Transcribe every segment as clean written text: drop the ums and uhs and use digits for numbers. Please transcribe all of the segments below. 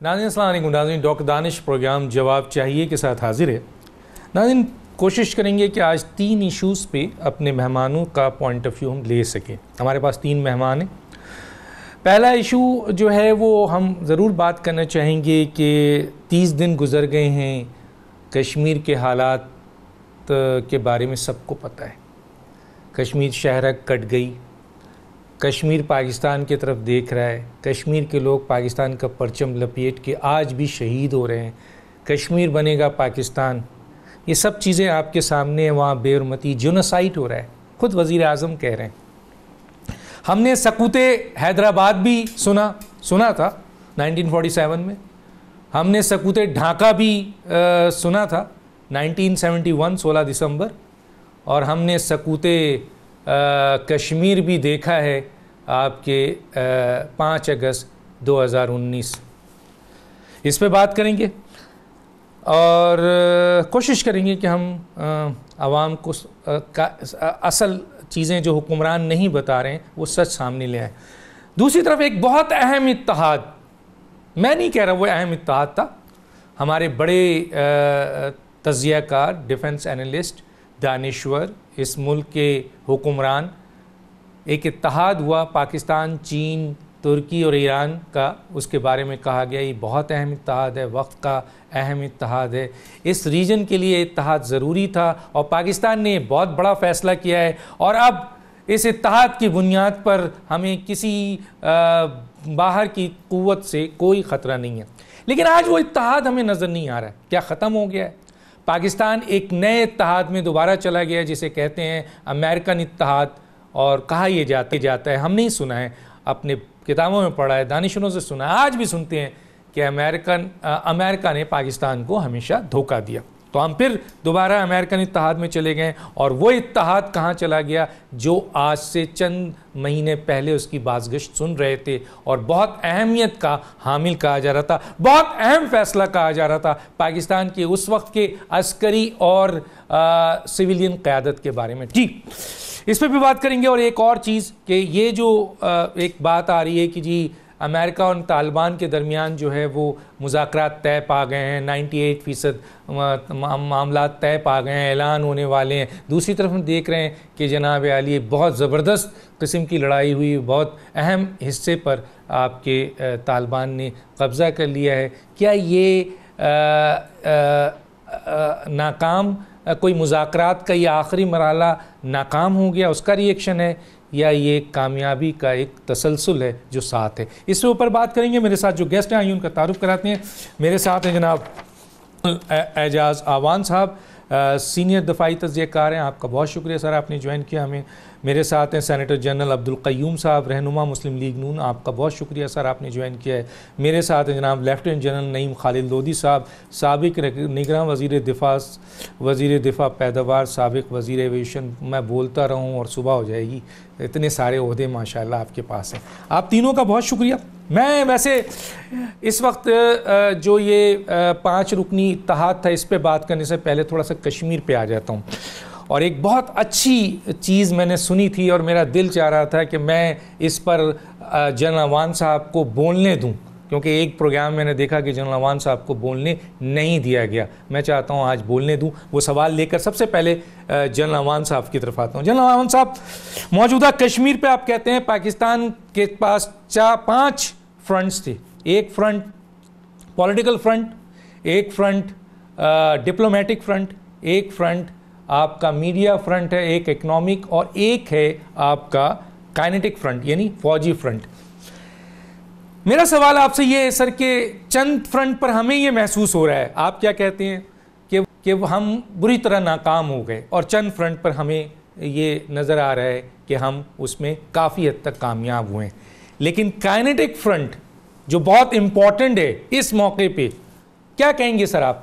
ناظرین السلام علیکم. ناظرین ڈاکٹر دانش پروگرام جواب چاہیے کے ساتھ حاضر ہے. ناظرین کوشش کریں گے کہ آج 3 ایشوز پہ اپنے مہمانوں کا پوائنٹ آف ویو ہم لے سکیں. ہمارے پاس 3 مہمان ہیں. پہلا ایشو جو ہے وہ ہم ضرور بات کرنا چاہیں گے کہ 30 دن گزر گئے ہیں, کشمیر کے حالات کے بارے میں سب کو پتہ ہے. کشمیر شہرک کٹ گئی, کشمیر پاکستان کی طرف دیکھ رہا ہے, کشمیر کے لوگ پاکستان کا پرچم لپیٹ کے آج بھی شہید ہو رہے ہیں, کشمیر بنے گا پاکستان. یہ سب چیزیں آپ کے سامنے ہیں. وہاں بے حرمتی جنوسائیڈ ہو رہا ہے, خود وزیر اعظم کہہ رہے ہیں. ہم نے سکوت حیدرآباد بھی سنا تھا 1947 میں, ہم نے سکوت ڈھاکہ بھی سنا تھا 1971 16 دسمبر, اور ہم نے سکوت کشمیر بھی دیکھا ہے آپ کے 5 اگست 2019. اس پہ بات کریں گے اور کوشش کریں گے کہ ہم عوام کو اصل چیزیں جو حکمران نہیں بتا رہے ہیں وہ سچ سامنے لے آئیں. دوسری طرف ایک بہت اہم اتحاد, میں نہیں کہہ رہا وہ اہم اتحاد تھا, ہمارے بڑے تجزیہ کار, ڈیفنس اینالسٹ, دانشور, اس ملک کے حکمران, ایک اتحاد ہوا پاکستان, چین, ترکی اور ایران کا. اس کے بارے میں کہا گیا یہ بہت اہم اتحاد ہے, وقت کا اہم اتحاد ہے, اس ریجن کے لیے اتحاد ضروری تھا, اور پاکستان نے بہت بڑا فیصلہ کیا ہے. اور اب اس اتحاد کی بنیاد پر ہمیں کسی باہر کی قوت سے کوئی خطرہ نہیں ہے. لیکن آج وہ اتحاد ہمیں نظر نہیں آ رہا ہے. کیا ختم ہو گیا ہے؟ پاکستان ایک نئے اتحاد میں دوبارہ چلا گیا جسے کہتے ہیں امریکن اتحاد, اور کہا یہ جاتا ہے, ہم نہیں سنا ہے, اپنے کتابوں میں پڑھا ہے, دانشوروں سے سنا ہے, آج بھی سنتے ہیں کہ امریکہ نے پاکستان کو ہمیشہ دھوکہ دیا. تو ہم پھر دوبارہ امریکن اتحاد میں چلے گئے, اور وہ اتحاد کہاں چلا گیا جو آج سے چند مہینے پہلے اس کی بازگشت سن رہے تھے, اور بہت اہمیت کا حامل کہا جا رہا تھا, بہت اہم فیصلہ کہا جا رہا تھا پاکستان کے اس وقت کے عسکری اور سویلین قیادت کے بارے میں. جی اس پہ بھی بات کریں گے. اور ایک اور چیز کہ یہ جو ایک بات آ رہی ہے کہ جی امریکہ اور طالبان کے درمیان جو ہے وہ مذاکرات طے پا گئے ہیں, 98% معاملات طے پا گئے ہیں, اعلان ہونے والے ہیں. دوسری طرف ہم دیکھ رہے ہیں کہ جناب عالی بہت زبردست قسم کی لڑائی ہوئی, بہت اہم حصے پر آپ کے طالبان نے قبضہ کر لیا ہے. کیا یہ ناکام کوئی مذاکرات کا یہ آخری مرحلہ ناکام ہو گیا, اس کا ریئیکشن ہے, یا یہ کامیابی کا ایک تسلسل ہے جو ساتھ ہے؟ اس سے اوپر بات کریں گے. میرے ساتھ جو گیسٹ ہیں آئیے ان کا تعارف کراتے ہیں. میرے ساتھ ہیں جناب اعجاز آوان صاحب, سینئر دفاعی تجزیہ کار ہیں. آپ کا بہت شکریہ سر, آپ نے جوائن کیا ہمیں. میرے ساتھ ہیں سینیٹر جنرل عبدل قیوم صاحب, رہنما مسلم لیگ نون. آپ کا بہت شکریہ سر, آپ نے جوائن کیا ہے. میرے ساتھ ہیں جناب لیفٹیننٹ جنرل نعیم خالد لودھی صاحب, سابق نگراں وزیر دفاع پیداوار, سابق وزیر ایویشن. میں بولتا رہوں اور صبح ہو جائے گی, اتنے سارے عہدے ماشاءاللہ آپ کے پاس ہیں. آپ تینوں کا بہت شکریہ. میں ویسے اس وقت جو یہ 5 رکنی اتحاد تھا اس پہ بات کرنے سے پہلے تھوڑا سا کشمیر پہ آ جاتا ہوں. اور ایک بہت اچھی چیز میں نے سنی تھی اور میرا دل چاہ رہا تھا کہ میں اس پر جنرل عوان صاحب کو بولنے دوں, کیونکہ ایک پروگرام میں نے دیکھا کہ جنرل عوان صاحب کو بولنے نہیں دیا گیا. میں چاہتا ہوں آج بولنے دوں. وہ سوال لے کر سب سے پہلے جنرل عوان صاحب کی طرف آتا ہوں. جنرل عوان صاحب, موجودہ کشمیر پہ آپ کہتے ہیں پاکستان کے پاس 5 فرنٹس تھے. ایک فرنٹ پولیٹیکل فرنٹ, ایک فرنٹ ڈپلومیٹک فرنٹ, ایک فرنٹ آپ کا میڈیا فرنٹ ہے, ایک اکنامک, اور ایک ہے آپ کا کائنیٹک فرنٹ یعنی فوجی فرنٹ. میرا سوال آپ سے یہ ہے سر کہ چند فرنٹ پر ہمیں یہ محسوس ہو رہا ہے, آپ کیا کہتے ہیں کہ ہم بری طرح ناکام ہو گئے, اور چند فرنٹ پر ہمیں یہ نظر آ رہا ہے کہ ہم اس میں کافی حد تک کامیاب ہوئے ہیں. لیکن کائنیٹک فرنٹ جو بہت امپورٹنٹ ہے اس موقع پہ, کیا کہیں گے سر آپ؟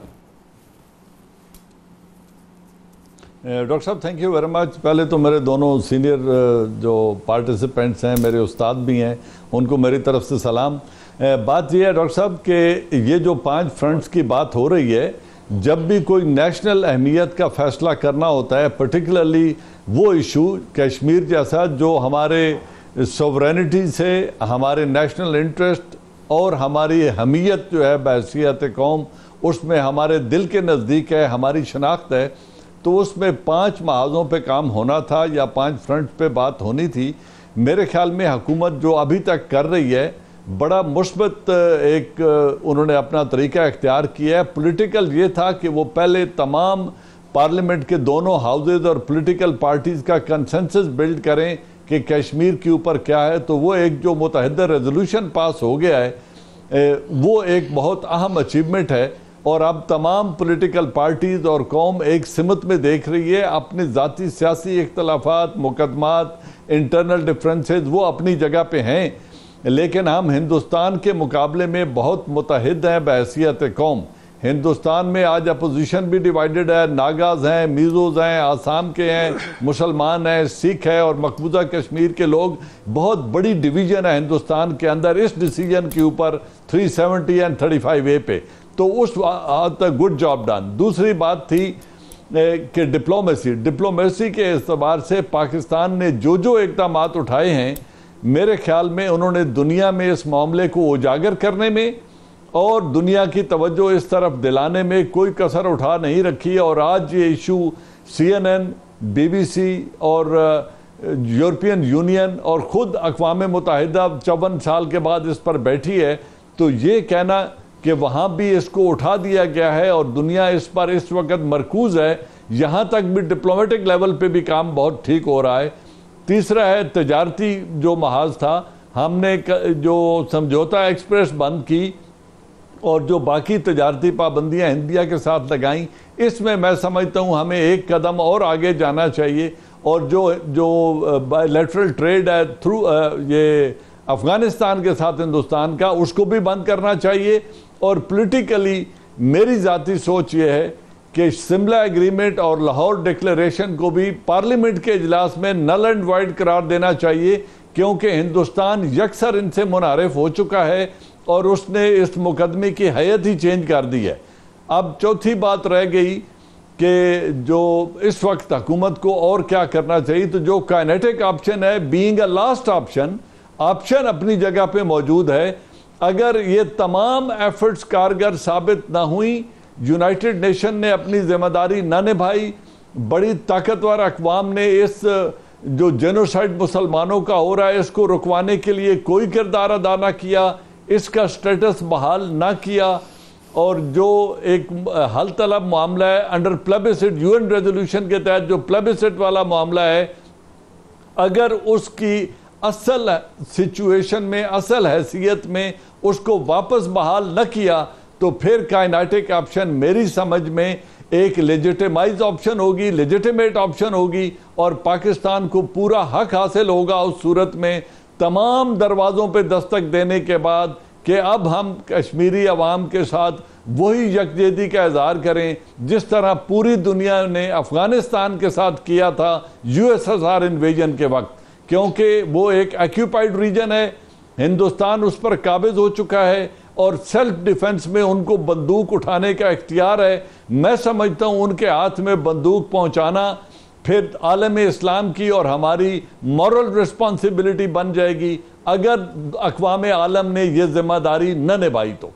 ڈاکٹر صاحب تھینک یو ویری مچ. پہلے تو میرے دونوں سینئر جو پارٹیسپینٹس ہیں, میرے استاد بھی ہیں, ان کو میری طرف سے سلام. بات یہ ہے ڈاکٹر صاحب کہ یہ جو 5 فرنٹس کی بات ہو رہی ہے, جب بھی کوئی نیشنل اہمیت کا فیصلہ کرنا ہوتا ہے, پرٹیکولرلی وہ ایشو کشمیر جیسا جو ہمارے سوورینٹی سے, ہمارے نیشنل انٹرسٹ اور ہماری حمیت جو ہے بحیثیت قوم اس میں ہمارے دل کے نزدیک ہے، ہماری شناخت ہے، تو اس میں 5 محاذوں پہ کام ہونا تھا یا 5 فرنٹ پہ بات ہونی تھی۔ میرے خیال میں حکومت جو ابھی تک کر رہی ہے بڑا مثبت ایک انہوں نے اپنا طریقہ اختیار کیا ہے۔ پولیٹیکل یہ تھا کہ وہ پہلے تمام پارلیمنٹ کے دونوں ہاؤزز اور پولیٹیکل پارٹیز کا کنسنسس بلڈ کریں کہ کشمیر کے اوپر کیا ہے، تو وہ ایک جو متحدہ ریزولوشن پاس ہو گیا ہے وہ ایک بہت اہم اچیومنٹ ہے، اور اب تمام پولیٹیکل پارٹیز اور قوم ایک سمت میں دیکھ رہی ہے۔ اپنے ذاتی سیاسی اختلافات، مقدمات، انٹرنل ڈفرینسز وہ اپنی جگہ پہ ہیں، لیکن ہم ہندوستان کے مقابلے میں بہت متحد ہیں بحیثیت قوم۔ ہندوستان میں آج اپوزیشن بھی ڈیوائیڈڈ ہے، ناگاز ہیں، میزوز ہیں، آسام کے ہیں، مسلمان ہیں، سکھ ہیں، اور مقبوضہ کشمیر کے لوگ۔ بہت بڑی ڈیویژن ہے ہندوستان کے اندر اس ڈیسیجن کے اوپر 370 and 35A پہ، تو اس حد تک گڈ جاب ڈن۔ دوسری بات تھی کہ ڈپلومیسی کے اعتبار سے پاکستان نے جو اقدامات اٹھائے ہیں، میرے خیال میں انہوں نے دنیا میں اس معاملے کو اجاگر کرنے میں اور دنیا کی توجہ اس طرف دلانے میں کوئی کسر اٹھا نہیں رکھی، اور آج یہ ایشو CNN، BBC اور یورپین یونین اور خود اقوام متحدہ 54 سال کے بعد اس پر بیٹھی ہے، تو یہ کہنا کہ وہاں بھی اس کو اٹھا دیا گیا ہے اور دنیا اس پر اس وقت مرکوز ہے، یہاں تک بھی ڈپلومیٹک لیول پہ بھی کام بہت ٹھیک ہو رہا ہے۔ تیسرا ہے تجارتی جو محاذ تھا، ہم نے جو سمجھوتا ایکسپریس بند کی اور جو باقی تجارتی پابندیاں انڈیا کے ساتھ لگائیں، اس میں سمجھتا ہوں ہمیں ایک قدم اور آگے جانا چاہیے، اور جو بائیلیٹرل ٹریڈ ہے تھرو یہ افغانستان کے ساتھ ہندوستان کا، اس کو بھی بند کرنا چاہیے۔ اور پولیٹیکلی میری ذاتی سوچ یہ ہے کہ سملہ ایگریمنٹ اور لاہور ڈکلیریشن کو بھی پارلیمنٹ کے اجلاس میں نل اینڈ وائڈ قرار دینا چاہیے، کیونکہ ہندوستان یکسر ان سے منحرف ہو چکا ہے اور اس نے اس مقدمے کی حیت ہی چینج کر دی ہے۔ اب چوتھی بات رہ گئی کہ جو اس وقت حکومت کو اور کیا کرنا چاہیے، تو جو کائنیٹک آپشن ہے، بینگ اے لاسٹ آپشن اپنی جگہ پہ موجود ہے۔ اگر یہ تمام ایفرٹس کارگر ثابت نہ ہوئیں، یونائٹڈ نیشن نے اپنی ذمہ داری نہ نبھائی، بڑی طاقتور اقوام نے اس جو جینوسائیڈ مسلمانوں کا ہو رہا ہے اس کو رکوانے کے لیے کوئی کردار ادا نہ کیا، اس کا سٹیٹس بحال نہ کیا، اور جو ایک حل طلب معاملہ ہے انڈر پلیبسٹ، UN ریزولوشن کے تحت جو پلیبسٹ والا معاملہ ہے، اگر اس کی اصل سچویشن میں، اصل حیثیت میں اس کو واپس بحال نہ کیا، تو پھر کائنیٹک آپشن میری سمجھ میں ایک لیجیٹیمائز آپشن ہوگی، لیجیٹیمیٹ آپشن ہوگی، اور پاکستان کو پورا حق حاصل ہوگا اس صورت میں تمام دروازوں پہ دستک دینے کے بعد کہ اب ہم کشمیری عوام کے ساتھ وہی یکجہتی کا اظہار کریں جس طرح پوری دنیا نے افغانستان کے ساتھ کیا تھا USSR انویژن کے وقت، کیونکہ وہ ایک ایکیوپائڈ ریجن ہے، ہندوستان اس پر قابض ہو چکا ہے، اور سیلف ڈیفنس میں ان کو بندوق اٹھانے کا اختیار ہے۔ میں سمجھتا ہوں ان کے ہاتھ میں بندوق پہنچانا پھر عالم اسلام کی اور ہماری مورل ریسپانسبلٹی بن جائے گی اگر اقوام عالم نے یہ ذمہ داری نہ نبھائی تو۔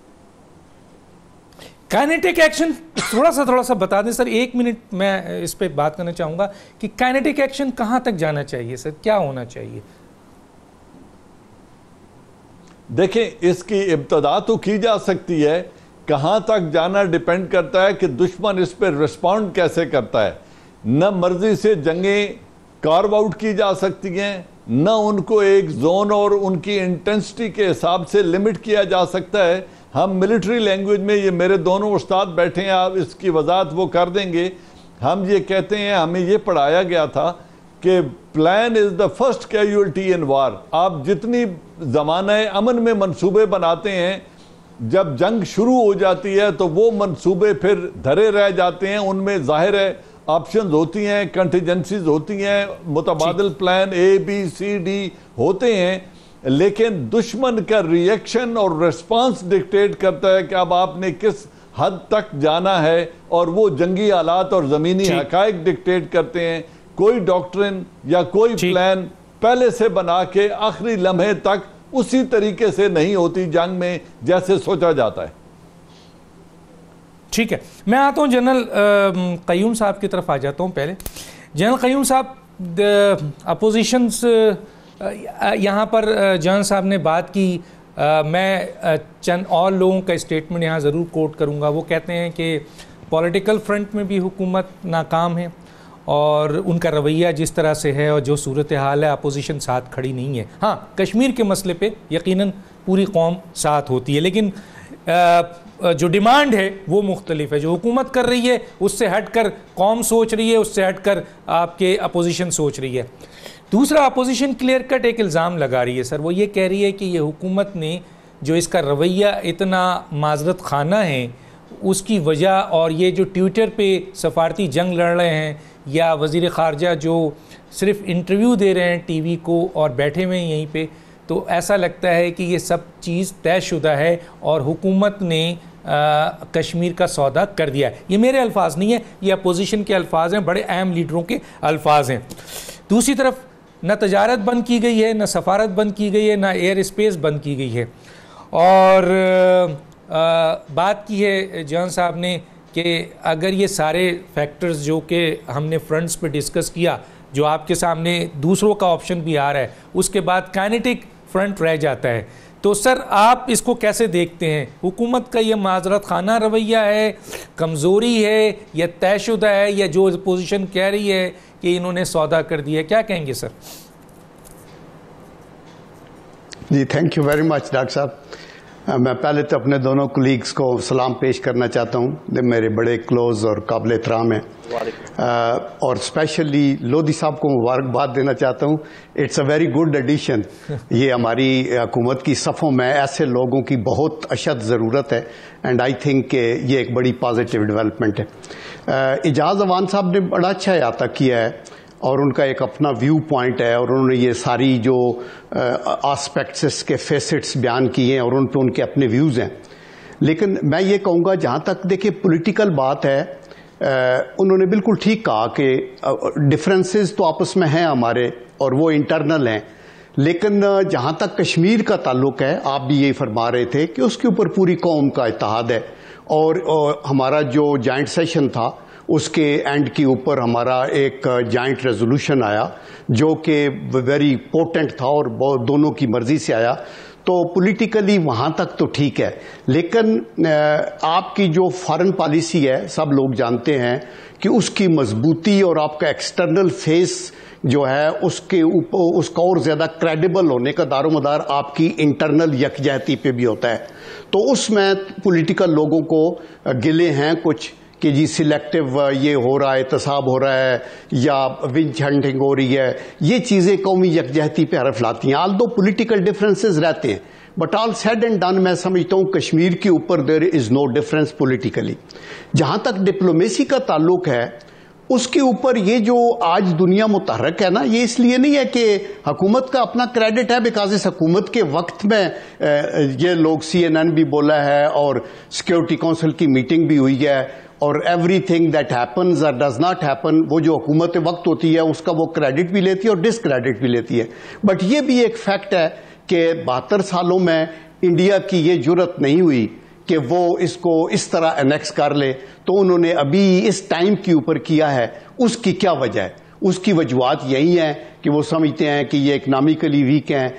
کائنیٹک ایکشن تھوڑا سا بتا دیں سر، 1 منٹ میں اس پہ بات کرنا چاہوں گا کہ کائنیٹک ایکشن کہاں تک جانا چاہیے سر، کیا ہونا چاہیے؟ دیکھیں، اس کی ابتدا تو کی جا سکتی ہے، کہاں تک جانا ڈیپینڈ کرتا ہے کہ دشمن اس پہ رسپونڈ کیسے کرتا ہے۔ نہ مرضی سے جنگیں کارو آؤٹ کی جا سکتی ہیں، نہ ان کو ایک زون اور ان کی انٹینسٹی کے حساب سے لمٹ کیا جا سکتا ہے۔ ہم ملٹری لینگویج میں، یہ میرے دونوں استاد بیٹھے ہیں، آپ اس کی وضاحت وہ کر دیں گے، ہم یہ کہتے ہیں، ہمیں یہ پڑھایا گیا تھا کہ plan is the first casualty in war. آپ جتنی زمانہ امن میں منصوبے بناتے ہیں، جب جنگ شروع ہو جاتی ہے تو وہ منصوبے پھر دھرے رہ جاتے ہیں، ان میں ظاہر ہے آپشنز ہوتی ہیں، کنٹیجنسیز ہوتی ہیں، متبادل پلان ABCD ہوتے ہیں، لیکن دشمن کا ری ایکشن اور ریسپانس ڈکٹیٹ کرتا ہے کہ اب آپ نے کس حد تک جانا ہے، اور وہ جنگی حالات اور زمینی حقائق ڈکٹیٹ کرتے ہیں۔ کوئی ڈاکٹرن یا کوئی پلان پہلے سے بنا کے آخری لمحے تک اسی طریقے سے نہیں ہوتی جنگ میں جیسے سوچا جاتا ہے. ٹھیک ہے, میں آتا ہوں جنرل قیوم صاحب کی طرف آ جاتا ہوں. پہلے جنرل قیوم صاحب, اپوزیشنز یہاں پر جان صاحب نے بات کی, میں چند اور لوگوں کا اسٹیٹمنٹ یہاں ضرور کوٹ کروں گا. وہ کہتے ہیں کہ پولیٹیکل فرنٹ میں بھی حکومت ناکام ہے اور ان کا رویہ جس طرح سے ہے اور جو صورتحال ہے اپوزیشن ساتھ کھڑی نہیں ہے. ہاں, کشمیر کے مسئلے پہ یقیناً پوری قوم ساتھ ہوتی ہے, لیکن جو ڈیمانڈ ہے وہ مختلف ہے. جو حکومت کر رہی ہے اس سے ہٹ کر قوم سوچ رہی ہے, اس سے ہٹ کر آپ کے اپوزیشن سوچ رہی ہے. دوسرا, اپوزیشن کلیئر کٹ ایک الزام لگا رہی ہے سر, وہ یہ کہہ رہی ہے کہ یہ حکومت نے جو اس کا رویہ اتنا معذرت خانہ ہے اس کی وجہ, اور یہ جو ٹویٹر پہ سفارتی جنگ لڑ رہے ہیں یا وزیر خارجہ جو صرف انٹرویو دے رہے ہیں ٹی وی کو اور بیٹھے ہوئے ہیں یہیں پہ, تو ایسا لگتا ہے کہ یہ سب چیز طے شدہ ہے اور حکومت نے کشمیر کا سودا کر دیا ہے. یہ میرے الفاظ نہیں ہیں, یہ اپوزیشن کے الفاظ ہیں, بڑے اہم لیڈروں کے الفاظ ہیں. دوسری طرف نہ تجارت بند کی گئی ہے, نہ سفارت بند کی گئی ہے, نہ ایئر اسپیس بند کی گئی ہے. اور بات کی ہے جان صاحب نے کہ اگر یہ سارے فیکٹرز جو کہ ہم نے فرنٹس پہ ڈسکس کیا, جو آپ کے سامنے دوسروں کا آپشن بھی آ رہا ہے, اس کے بعد کائنیٹک فرنٹ رہ جاتا ہے, تو سر آپ اس کو کیسے دیکھتے ہیں؟ حکومت کا یہ معذرت خانہ رویہ ہے, کمزوری ہے, یا طے شدہ ہے, یا جو پوزیشن کہہ رہی ہے کہ انہوں نے سودا کر دیا ہے؟ کیا کہیں گے سر؟ جی thank you very much doctor صاحب. میں پہلے تو اپنے دونوں کولیگز کو سلام پیش کرنا چاہتا ہوں, میرے بڑے کلوز اور قابل احترام ہیں, اور اسپیشلی لودھی صاحب کو مبارکباد دینا چاہتا ہوں. It's a very good edition. یہ ہماری حکومت کی صفوں میں ایسے لوگوں کی بہت اشد ضرورت ہے, اینڈ آئی تھنک کہ یہ ایک بڑی پازیٹیو ڈیولپمنٹ ہے. اعجاز اوان صاحب نے بڑا اچھا احاطہ کیا ہے اور ان کا ایک اپنا ویو پوائنٹ ہے, اور انہوں نے یہ ساری جو آسپیکٹس اس کے فیسٹس بیان کیے ہیں اور ان پہ ان کے اپنے ویوز ہیں. لیکن میں یہ کہوں گا جہاں تک دیکھیں پولیٹیکل بات ہے, انہوں نے بالکل ٹھیک کہا کہ ڈفرینسز تو آپس میں ہیں ہمارے اور وہ انٹرنل ہیں, لیکن جہاں تک کشمیر کا تعلق ہے آپ بھی یہی فرما رہے تھے کہ اس کے اوپر پوری قوم کا اتحاد ہے. اور ہمارا جو جوائنٹ سیشن تھا اس کے اینڈ کے اوپر ہمارا ایک جوائنٹ ریزولوشن آیا جو کہ ویری امپورٹنٹ تھا اور دونوں کی مرضی سے آیا, تو پولیٹیکلی وہاں تک تو ٹھیک ہے. لیکن آپ کی جو فارن پالیسی ہے سب لوگ جانتے ہیں کہ اس کی مضبوطی اور آپ کا ایکسٹرنل فیس جو ہے اس کا اور زیادہ کریڈیبل ہونے کا دار و مدار آپ کی انٹرنل یکجہتی پہ بھی ہوتا ہے. تو اس میں پولیٹیکل لوگوں کو گلے ہیں کچھ کہ جی سلیکٹیو یہ ہو رہا ہے, احتساب ہو رہا ہے, یا ونچ ہنٹنگ ہو رہی ہے. یہ چیزیں قومی یکجہتی پہ حرف لاتی ہیں. آل دو پولیٹیکل ڈفرینسز رہتے ہیں, but all said and done میں سمجھتا ہوں کشمیر کے اوپر دیر از نو ڈفرینس پولیٹیکلی. جہاں تک ڈپلومیسی کا تعلق ہے اس کے اوپر یہ جو آج دنیا متحرک ہے نا, یہ اس لیے نہیں ہے کہ حکومت کا اپنا کریڈٹ ہے, بیکاز اس حکومت کے وقت میں یہ لوگ CNN بھی بولا ہے اور سیکورٹی کونسل کی میٹنگ بھی ہوئی ہے, اور ایوری تھنگ دیٹ ہیپنز اور ڈز ناٹ ہیپن وہ جو حکومت وقت ہوتی ہے اس کا وہ کریڈٹ بھی لیتی ہے اور ڈس کریڈٹ بھی لیتی ہے. بٹ یہ بھی ایک فیکٹ ہے کہ 72 سالوں میں انڈیا کی یہ جرت نہیں ہوئی کہ وہ اس کو اس طرح انیکس کر لے, تو انہوں نے ابھی اس ٹائم کے اوپر کیا ہے. اس کی کیا وجہ ہے؟ اس کی وجوہات یہی ہیں کہ وہ سمجھتے ہیں کہ یہ اکنامکلی ویک ہیں,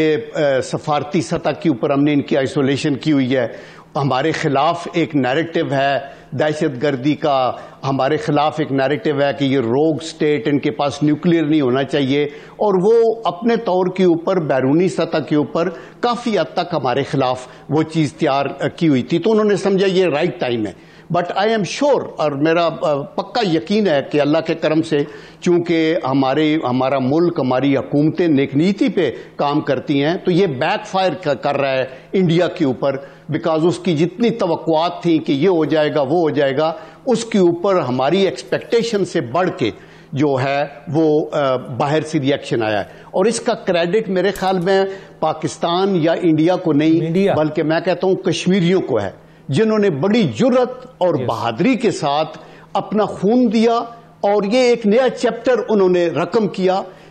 یہ سفارتی سطح کے اوپر ہم نے ان کی آئسولیشن کی ہوئی ہے, ہمارے خلاف ایک نیریٹو ہے دہشت گردی کا, ہمارے خلاف ایک نیریٹو ہے کہ یہ روگ سٹیٹ, ان کے پاس نیوکلیئر نہیں ہونا چاہیے, اور وہ اپنے طور کے اوپر بیرونی سطح کے اوپر کافی حد تک ہمارے خلاف وہ چیز تیار کی ہوئی تھی. تو انہوں نے سمجھا یہ رائٹ ٹائم ہے. بٹ آئی ایم شیور, اور میرا پکا یقین ہے کہ اللہ کے کرم سے چونکہ ہمارا ملک, ہماری حکومتیں نیک نیتی پہ کام کرتی ہیں, تو یہ بیک فائر کر رہا ہے انڈیا کے اوپر, بیکاز اس کی جتنی توقعات تھیں کہ یہ ہو جائے گا وہ ہو جائے گا, اس کے اوپر ہماری ایکسپیکٹیشن سے بڑھ کے جو ہے وہ باہر سے ریئیکشن آیا ہے. اور اس کا کریڈٹ میرے خیال میں پاکستان یا انڈیا کو نہیں, بلکہ میں کہتا ہوں کشمیریوں کو ہے, جنہوں نے بڑی جرت اور بہادری کے ساتھ اپنا خون دیا اور یہ ایک نیا چیپٹر انہوں نے رقم کیا,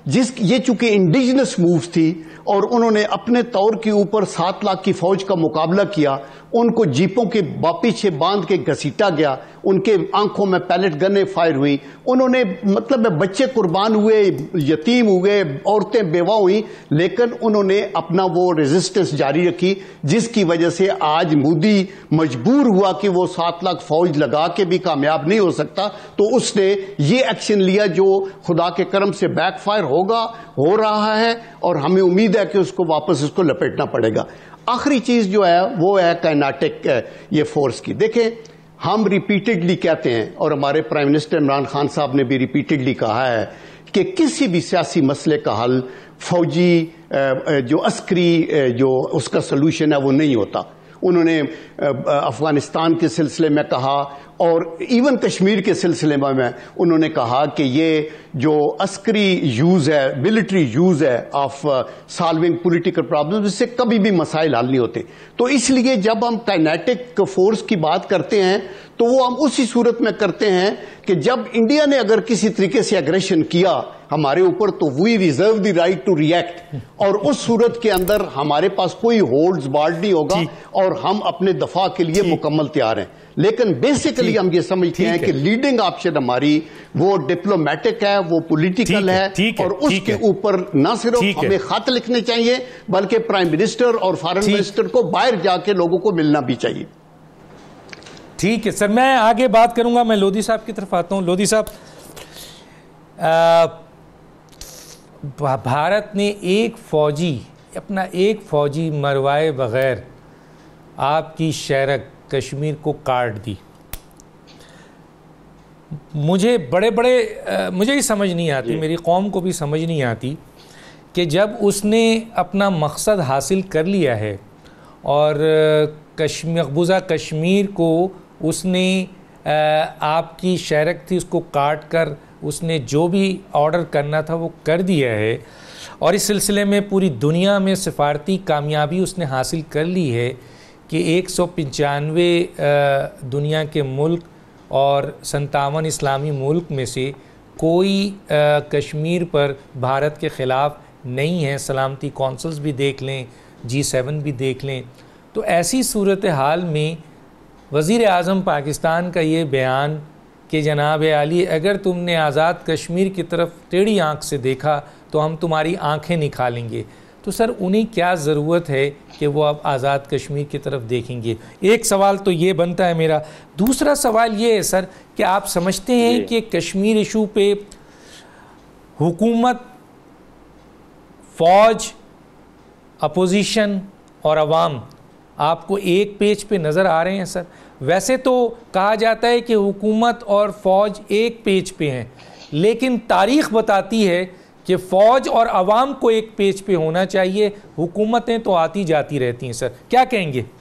یہ چونکہ انڈیجنس مووز تھی اور انہوں نے اپنے طور کے اوپر 7 لاکھ کی فوج کا مقابلہ کیا، ان کو جیپوں کے پیچھے باندھ کے گھسیٹا گیا، ان کے آنکھوں میں پیلٹ گنیں فائر ہوئی، انہوں نے مطلب بچے قربان ہوئے، یتیم ہوئے، عورتیں بیوہ ہوئی، لیکن انہوں نے اپنا وہ ریزسٹنس جاری رکھی، جس کی وجہ سے آج مودی مجبور ہوا کہ وہ 7 لاکھ فوج لگا کے بھی کامیاب نہیں ہو سکتا، تو اس نے یہ ایکشن لیا جو خدا کے کرم سے بیک فائر ہو رہا ہے، اور ہمیں امید ہے کہ اس کو واپس اس کو لپیٹنا پڑے گا۔ آخری چیز جو ہے وہ ہے کائنیٹک یہ فورس کی۔ دیکھیں ہم ریپیٹڈلی کہتے ہیں، اور ہمارے پرائم منسٹر عمران خان صاحب نے بھی ریپیٹڈلی کہا ہے کہ کسی بھی سیاسی مسئلے کا حل فوجی جو عسکری جو اس کا سلوشن ہے وہ نہیں ہوتا۔ انہوں نے افغانستان کے سلسلے میں کہا، اور ایون کشمیر کے سلسلے میں انہوں نے کہا کہ یہ جو عسکری یوز ہے، ملٹری یوز ہے آف سالونگ پولیٹیکل پرابلم، اس سے کبھی بھی مسائل حل نہیں ہوتے۔ تو اس لیے جب ہم کائنیٹک فورس کی بات کرتے ہیں تو وہ ہم اسی صورت میں کرتے ہیں کہ جب انڈیا نے اگر کسی طریقے سے اگریشن کیا ہمارے اوپر تو we reserve the right to react, اور اس صورت کے اندر ہمارے پاس کوئی ہولڈز بارڈ نہیں ہوگا اور ہم اپنے دفاع کے لیے مکمل تیار ہیں۔ لیکن بیسیکلی ہم یہ سمجھتے ہیں کہ لیڈنگ آپشن ہماری وہ ڈپلومیٹک ہے، وہ پولیٹیکل ہے، اور اس کے اوپر نہ صرف ہمیں خط لکھنے چاہیے بلکہ پرائم منسٹر اور فارن منسٹر کو باہر جا کے لوگوں کو ملنا بھی چاہیے۔ ٹھیک ہے سر، میں آگے بات کروں گا، میں لودھی صاحب کی طرف آتا ہوں۔ لودھی صاحب، بھارت نے اپنا ایک فوجی مروائے بغیر آپ کی شہرک کشمیر کو کاٹ دی۔ مجھے ہی سمجھ نہیں آتی، میری قوم کو بھی سمجھ نہیں آتی کہ جب اس نے اپنا مقصد حاصل کر لیا ہے اور مقبوضہ کشمیر کو اس نے آپ کی شہرک تھی اس کو کاٹ کر اس نے جو بھی آرڈر کرنا تھا وہ کر دیا ہے، اور اس سلسلے میں پوری دنیا میں سفارتی کامیابی اس نے حاصل کر لی ہے کہ 195 دنیا کے ملک اور 57 اسلامی ملک میں سے کوئی کشمیر پر بھارت کے خلاف نہیں ہے۔ سلامتی کونسلز بھی دیکھ لیں، G7 بھی دیکھ لیں۔ تو ایسی صورتحال میں وزیر اعظم پاکستان کا یہ بیان کہ جناب عالی اگر تم نے آزاد کشمیر کی طرف ٹیڑھی آنکھ سے دیکھا تو ہم تمہاری آنکھیں نکالیں گے، تو سر انہیں کیا ضرورت ہے کہ وہ اب آزاد کشمیر کی طرف دیکھیں گے؟ ایک سوال تو یہ بنتا ہے میرا۔ دوسرا سوال یہ ہے سر کہ آپ سمجھتے ہیں کہ کشمیر ایشو پہ حکومت، فوج، اپوزیشن اور عوام آپ کو ایک پیج پہ نظر آ رہے ہیں سر؟ ویسے تو کہا جاتا ہے کہ حکومت اور فوج ایک پیج پہ ہیں، لیکن تاریخ بتاتی ہے کہ فوج اور عوام کو ایک پیج پہ ہونا چاہیے، حکومتیں تو آتی جاتی رہتی ہیں۔ سر کیا کہیں گے؟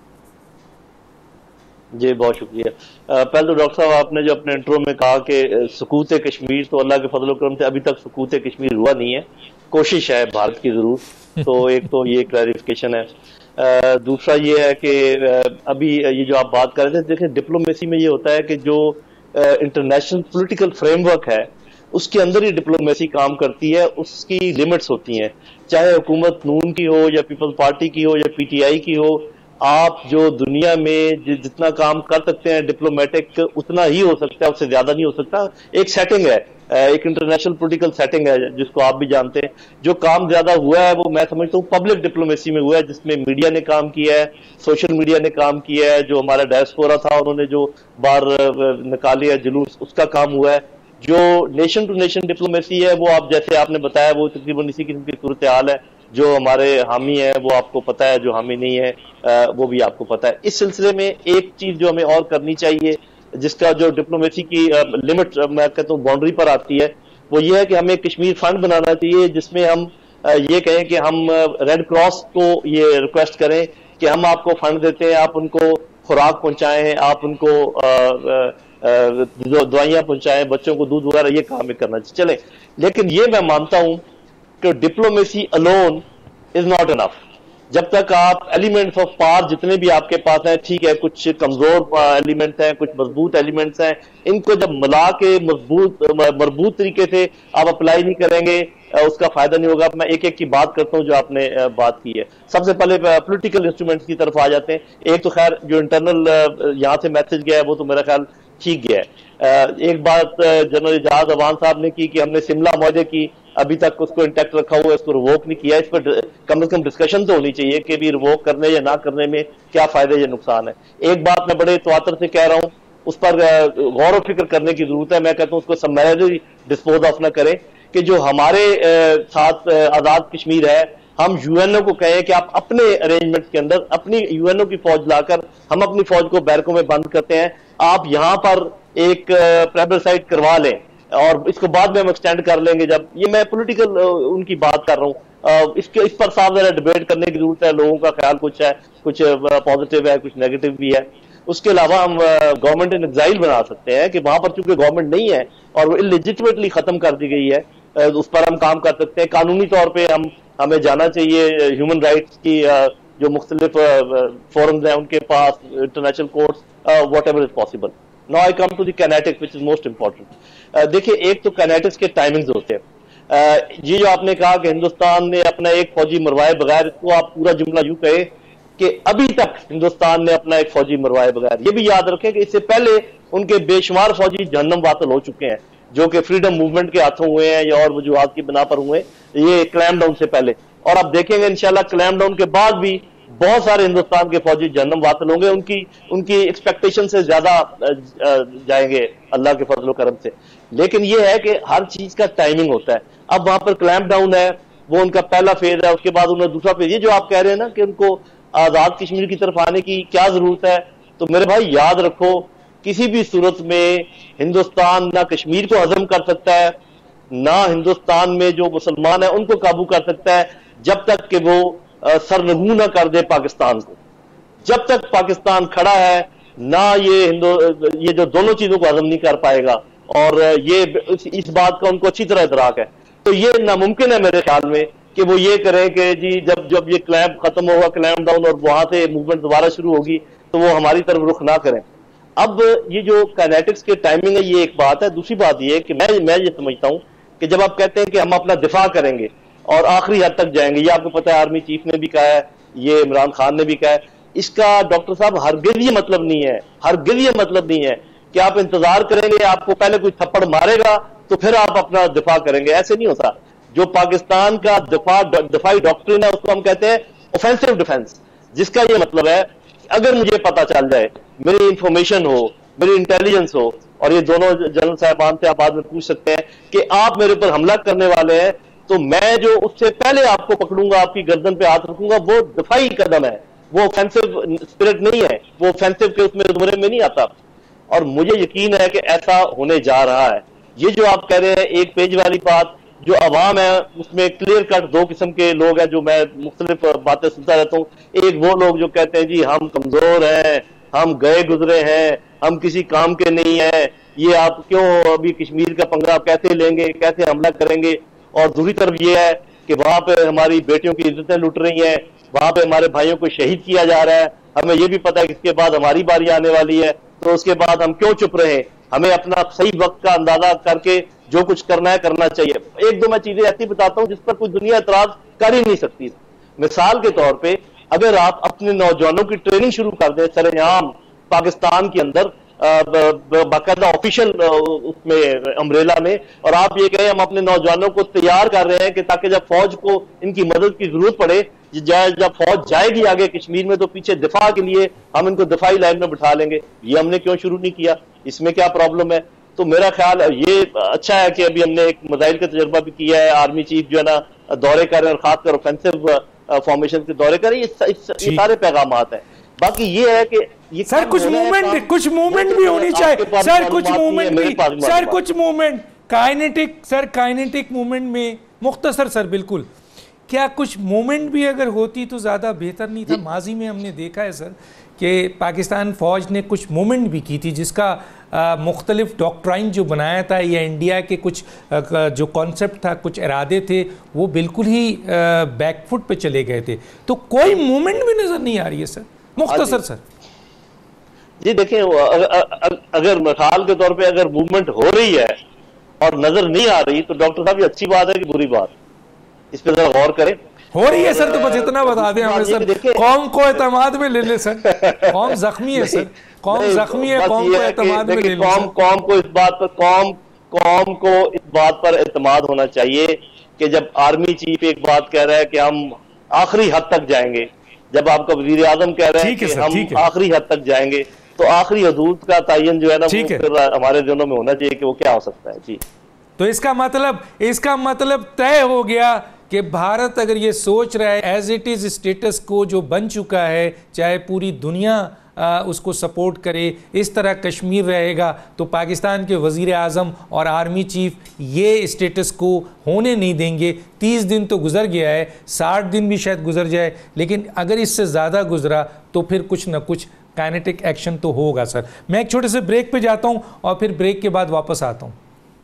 جی بہت شکریہ۔ پہلے تو ڈاکٹر صاحب آپ نے جو اپنے انٹرو میں کہا کہ سکوت کشمیر، تو اللہ کے فضل و کرم سے ابھی تک سکوت کشمیر ہوا نہیں ہے، کوشش ہے بھارت کی ضرور، تو ایک تو یہ کلیریفیکیشن ہے۔ دوسرا یہ ہے کہ ابھی یہ جو آپ بات کر رہے تھے، دیکھیں ڈپلومیسی میں یہ ہوتا ہے کہ جو انٹرنیشنل پولیٹیکل فریم ورک ہے اس کے اندر ہی ڈپلومیسی کام کرتی ہے، اس کی لمٹس ہوتی ہیں، چاہے حکومت نون کی ہو یا پیپل پارٹی کی ہو یا پی ٹی آئی کی ہو، آپ جو دنیا میں جتنا کام کر سکتے ہیں ڈپلومیٹک اتنا ہی ہو سکتا ہے، اس سے زیادہ نہیں ہو سکتا۔ ایک سیٹنگ ہے، ایک انٹرنیشنل پولیٹیکل سیٹنگ ہے جس کو آپ بھی جانتے ہیں۔ جو کام زیادہ ہوا ہے وہ میں سمجھتا ہوں پبلک ڈپلومیسی میں ہوا ہے، جس میں میڈیا نے کام کیا ہے، سوشل میڈیا نے کام کیا ہے، جو ہمارا ڈائسپورا تھا انہوں نے جو باہر نکالی ہے جلوس، اس کا کام ہوا ہے۔ جو نیشن ٹو نیشن ڈپلومیسی ہے وہ آپ جیسے آپ نے بتایا وہ تقریباً اسی قسم کی صورتحال ہے۔ جو ہمارے حامی ہے وہ آپ کو پتہ ہے، جو حامی نہیں ہے وہ بھی آپ کو پتہ ہے۔ اس سلسلے میں ایک چیز جو ہمیں اور کرنی چاہیے، جس کا جو ڈپلومیسی کی لمٹ میں کہتا ہوں باؤنڈری پر آتی ہے، وہ یہ ہے کہ ہمیں کشمیر فنڈ بنانا چاہیے جس میں ہم یہ کہیں کہ ہم ریڈ کراس کو یہ ریکویسٹ کریں کہ ہم آپ کو فنڈ دیتے ہیں، آپ ان کو خوراک پہنچائیں، آپ ان کو دوائیاں پہنچائیں، بچوں کو دودھ وغیرہ، یہ کام کرنا چاہیے چلیں۔ لیکن یہ میں مانتا ہوں کہ diplomacy alone is not enough۔ جب تک آپ ایلیمنٹس آف پاور جتنے بھی آپ کے پاس ہیں، ٹھیک ہے کچھ کمزور ایلیمنٹس ہیں، کچھ مضبوط ایلیمنٹس ہیں، ان کو جب ملا کے مربوط طریقے سے آپ اپلائی نہیں کریں گے اس کا فائدہ نہیں ہوگا. میں ایک ایک کی بات کرتا ہوں جو آپ نے بات کی ہے. سب سے پہلے پولیٹیکل انسٹرومنٹس کی طرف آ جاتے ہیں. ایک تو خیر جو انٹرنل یہاں سے میسج گیا ہے وہ تو میرا خیال ٹھیک گیا ہے. ایک بات جنرل اجاز عوان صاحب نے کی کہ ہم نے شملہ معاہدے کی ابھی تک اس کو انٹیکٹ رکھا ہوا ہے, اس کو ریووک نہیں کیا. اس پر کم از کم ڈسکشن تو ہونی چاہیے کہ بھی ریووک کرنے یا نہ کرنے میں کیا فائدے یا نقصان ہے. ایک بات میں بڑے تواتر سے کہہ رہا ہوں, اس پر غور و فکر کرنے کی ضرورت ہے. میں کہتا ہوں اس کو سمریلی ڈسپوز آف نہ کریں کہ جو ہمارے ساتھ آزاد کشمیر ہے, ہم یو این او کو کہیں کہ آپ اپنے ارینجمنٹ کے اندر اپنی یو این او کی فوج لا کر ہم اپنی فوج کو بیرکوں میں بند کرتے ہیں, آپ یہاں پر ایک پلیبسائٹ کروا لیں اور اس کو بعد میں ہم ایکسٹینڈ کر لیں گے. جب یہ میں پولیٹیکل ان کی بات کر رہا ہوں, اس پر صاف ذرا ڈیبیٹ کرنے کی ضرورت ہے. لوگوں کا خیال کچھ ہے, کچھ پازیٹیو ہے, کچھ نیگیٹو بھی ہے. اس کے علاوہ ہم گورنمنٹ ان ایگزائل بنا سکتے ہیں کہ وہاں پر چونکہ گورنمنٹ نہیں ہے اور وہ انلیجٹمیٹلی ختم کر دی گئی ہے, اس پر ہم کام کر سکتے ہیں. قانونی طور پہ ہمیں جانا چاہیے ہیومن رائٹس کی جو مختلف فورمز ہیں ان کے پاس, international courts, whatever is possible. Now I come to the kinetics which is most important. دیکھیں ایک تو kinetics کے ٹائمنگز ہوتے ہیں. یہ جو آپ نے کہا کہ ہندوستان نے اپنا ایک فوجی مروائے بغیر, اس کو آپ پورا جملہ یوں کہے کہ ابھی تک ہندوستان نے اپنا ایک فوجی مروائے بغیر. یہ بھی یاد رکھیں کہ اس سے پہلے ان کے بے شمار فوجی جہنم واصل ہو چکے ہیں جو کہ فریڈم موومنٹ کے ہاتھوں ہوئے ہیں یا اور وجوہات کی بنا پر ہوئے, یہ کلیم ڈاؤن سے پہلے. اور آپ دیکھیں گے انشاءاللہ کلیم ڈاؤن کے بعد بھی بہت سارے ہندوستان کے فوجی جہنم واصل ہوں گے, ان کی ایکسپیکٹیشن سے زیادہ جائیں گے اللہ کے فضل و کرم سے. لیکن یہ ہے کہ ہر چیز کا ٹائمنگ ہوتا ہے. اب وہاں پر کلیمپ ڈاؤن ہے, وہ ان کا پہلا فیز ہے, اس کے بعد انہیں دوسرا فیز. یہ جو آپ کہہ رہے ہیں نا کہ ان کو آزاد کشمیر کی طرف آنے کی کیا ضرورت ہے, تو میرے بھائی یاد رکھو کسی بھی صورت میں ہندوستان نہ کشمیر کو ہضم کر سکتا ہے, نہ ہندوستان میں جو مسلمان ہیں ان کو قابو کر سکتا ہے جب تک کہ وہ سرنگو نہ کر دے پاکستان کو. جب تک پاکستان کھڑا ہے نہ یہ جو دونوں چیزوں کو ہضم نہیں کر پائے گا, اور یہ اس بات کا ان کو اچھی طرح ادراک ہے. تو یہ ناممکن ہے میرے خیال میں کہ وہ یہ کریں کہ جی جب یہ کلیمپ ختم ہوگا, کلیمپ ڈاؤن, اور وہاں سے موومنٹ دوبارہ شروع ہوگی تو وہ ہماری طرف رخ نہ کریں. اب یہ جو کائنیٹکس کے ٹائمنگ ہے یہ ایک بات ہے. دوسری بات یہ ہے کہ میں یہ سمجھتا ہوں کہ جب آپ کہتے ہیں کہ ہم اپنا دفاع کریں گے اور آخری حد تک جائیں گے, یہ آپ کو پتہ ہے آرمی چیف نے بھی کہا ہے, یہ عمران خان نے بھی کہا ہے. اس کا ڈاکٹر صاحب ہرگز یہ مطلب نہیں ہے, ہرگز یہ مطلب نہیں ہے کہ آپ انتظار کریں گے آپ کو پہلے کوئی تھپڑ مارے گا تو پھر آپ اپنا دفاع کریں گے. ایسے نہیں ہوتا. جو پاکستان کا دفاعی ڈاکٹرن ہے اس کو ہم کہتے ہیں اوفینسو ڈیفenس, جس کا یہ مطلب ہے اگر مجھے پتا چل جائے, میری انفارمیشن ہو, میری انٹیلیجنس ہو, اور یہ دونوں جنرل صاحبان سے آپ بعد میں پوچھ سکتے ہیں کہ آپ میرے اوپر حملہ کرنے والے ہیں, تو میں جو اس سے پہلے آپ کو پکڑوں گا, آپ کی گردن پہ ہاتھ رکھوں گا, وہ دفاعی قدم ہے, وہ اوفینسو اسپرٹ نہیں ہے, وہ اوفینسو کے اس میں زمرے میں نہیں آتا. اور مجھے یقین ہے کہ ایسا ہونے جا رہا ہے. یہ جو آپ کہہ رہے ہیں ایک پیج والی بات, جو عوام ہے اس میں کلیئر کٹ دو قسم کے لوگ ہیں جو میں مختلف باتیں سنتا رہتا ہوں. ایک وہ لوگ جو کہتے ہیں جی ہم کمزور ہیں, ہم گئے گزرے ہیں, ہم کسی کام کے نہیں ہیں, یہ آپ کیوں ابھی کشمیر کا پنگا کیسے لیں گے, کیسے حملہ کریں گے. اور دوسری طرف یہ ہے کہ وہاں پہ ہماری بیٹیوں کی عزتیں لٹ رہی ہیں, وہاں پہ ہمارے بھائیوں کو شہید کیا جا رہا ہے, ہمیں یہ بھی پتا ہے کہ اس کے بعد ہماری باری آنے والی ہے, تو اس کے بعد ہم کیوں چپ رہے ہیں. ہمیں اپنا صحیح وقت کا اندازہ کر کے جو کچھ کرنا ہے کرنا چاہیے. ایک دو میں چیزیں ایسی بتاتا ہوں جس پر کوئی دنیا اعتراض کر ہی نہیں سکتی. مثال کے طور پہ اگر آپ اپنے نوجوانوں کی ٹریننگ شروع کر دیں سر عام پاکستان کے اندر باقاعدہ آفیشیل اس میں امبریلا میں, اور آپ یہ کہیں ہم اپنے نوجوانوں کو تیار کر رہے ہیں کہ تاکہ جب فوج کو ان کی مدد کی ضرورت پڑے, جب فوج جائے گی آگے کشمیر میں تو پیچھے دفاع کے لیے ہم ان کو دفاعی لائن میں بٹھا لیں گے. یہ ہم نے کیوں شروع نہیں کیا, اس میں کیا پرابلم ہے؟ تو میرا خیال یہ اچھا ہے کہ ابھی ہم نے ایک میزائل کا تجربہ بھی کیا ہے, آرمی چیف جو ہے نا دورے کر رہے ہیں, اور خاص کر اوفینسو فارمیشن کے دورے کر رہے ہیں. یہ سارے پیغامات ہیں. باقی یہ ہے کہ سر کچھ موومنٹ بھی ہونی چاہیے, سر کچھ موومنٹ کائنیٹک موومنٹ میں مختصر سر بالکل, کیا کچھ موومنٹ بھی اگر ہوتی تو زیادہ بہتر نہیں تھا؟ ماضی میں ہم نے دیکھا ہے سر کہ پاکستان فوج نے کچھ موومنٹ بھی کی تھی جس کا مختلف ڈاکٹرائن جو بنایا تھا, یا انڈیا کے کچھ جو کانسیپٹ تھا, کچھ ارادے تھے, وہ بالکل ہی بیک فٹ پہ چلے گئے تھے. تو کوئی موومنٹ بھی نظر نہیں آ رہی ہے سر, مختصر سر. جی دیکھیں اگر مثال کے طور پہ اگر موومنٹ ہو رہی ہے اور نظر نہیں آ رہی تو ڈاکٹر صاحب یہ اچھی بات ہے کہ بری بات؟ اس پہ ذرا غور کریں. ہو رہی ہے سر, تو بس اتنا بتا دیں ہمیں سر, قوم کو اعتماد میں لے لیں سر, قوم زخمی ہے سر, قوم زخمی ہے, قوم کو اعتماد میں لے لیں. قوم کو اس بات پر قوم کو اس بات پر اعتماد ہونا چاہیے کہ جب آرمی چیف ایک بات کہہ رہا ہے کہ ہم آخری حد تک جائیں گے, جب آپ کا وزیر اعظم کہہ رہے ہیں کہ ہم آخری حد تک جائیں گے, تو آخری حدود کا تعین جو ہے نا وہ پھر ہمارے ذہنوں میں ہونا چاہیے کہ وہ کیا ہو سکتا ہے. جی, تو اس کا مطلب طے ہو گیا کہ بھارت اگر یہ سوچ رہا ہے ایز اٹ از اسٹیٹس کو جو بن چکا ہے, چاہے پوری دنیا اس کو سپورٹ کرے, اس طرح کشمیر رہے گا, تو پاکستان کے وزیر اعظم اور آرمی چیف یہ اسٹیٹس کو ہونے نہیں دیں گے. 30 دن تو گزر گیا ہے, 60 دن بھی شاید گزر جائے, لیکن اگر اس سے زیادہ گزرا تو پھر کچھ نہ کچھ کائنیٹک ایکشن تو ہوگا سر. میں ایک چھوٹے سے بریک پہ جاتا ہوں اور پھر بریک کے بعد واپس آتا ہوں.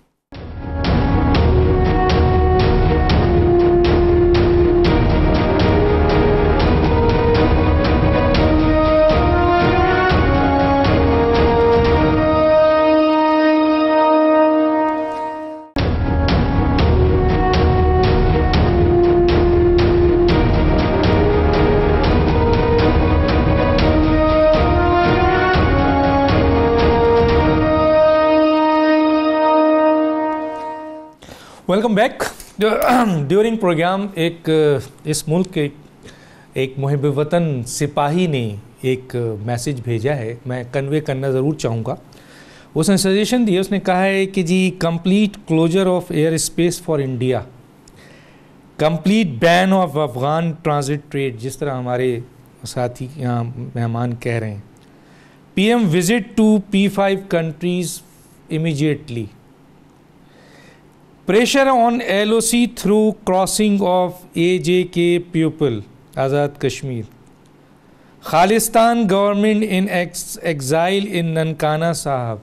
Welcome back. ڈیورنگ پروگرام اس ملک کے ایک محب وطن سپاہی نے ایک میسیج بھیجا ہے, میں کنوے کرنا ضرور چاہوں گا. اس نے سجیشن دی, اس نے کہا ہے کہ جی complete closure of airspace for India, complete ban of Afghan transit trade, جس طرح ہمارے ساتھی یہاں مہمان کہہ رہے ہیں. P M visit to P5 countries immediately. Pressure on LOC through crossing of AJK pupil, Azad Kashmir. Khalistan government in exile in Nankana Sahab.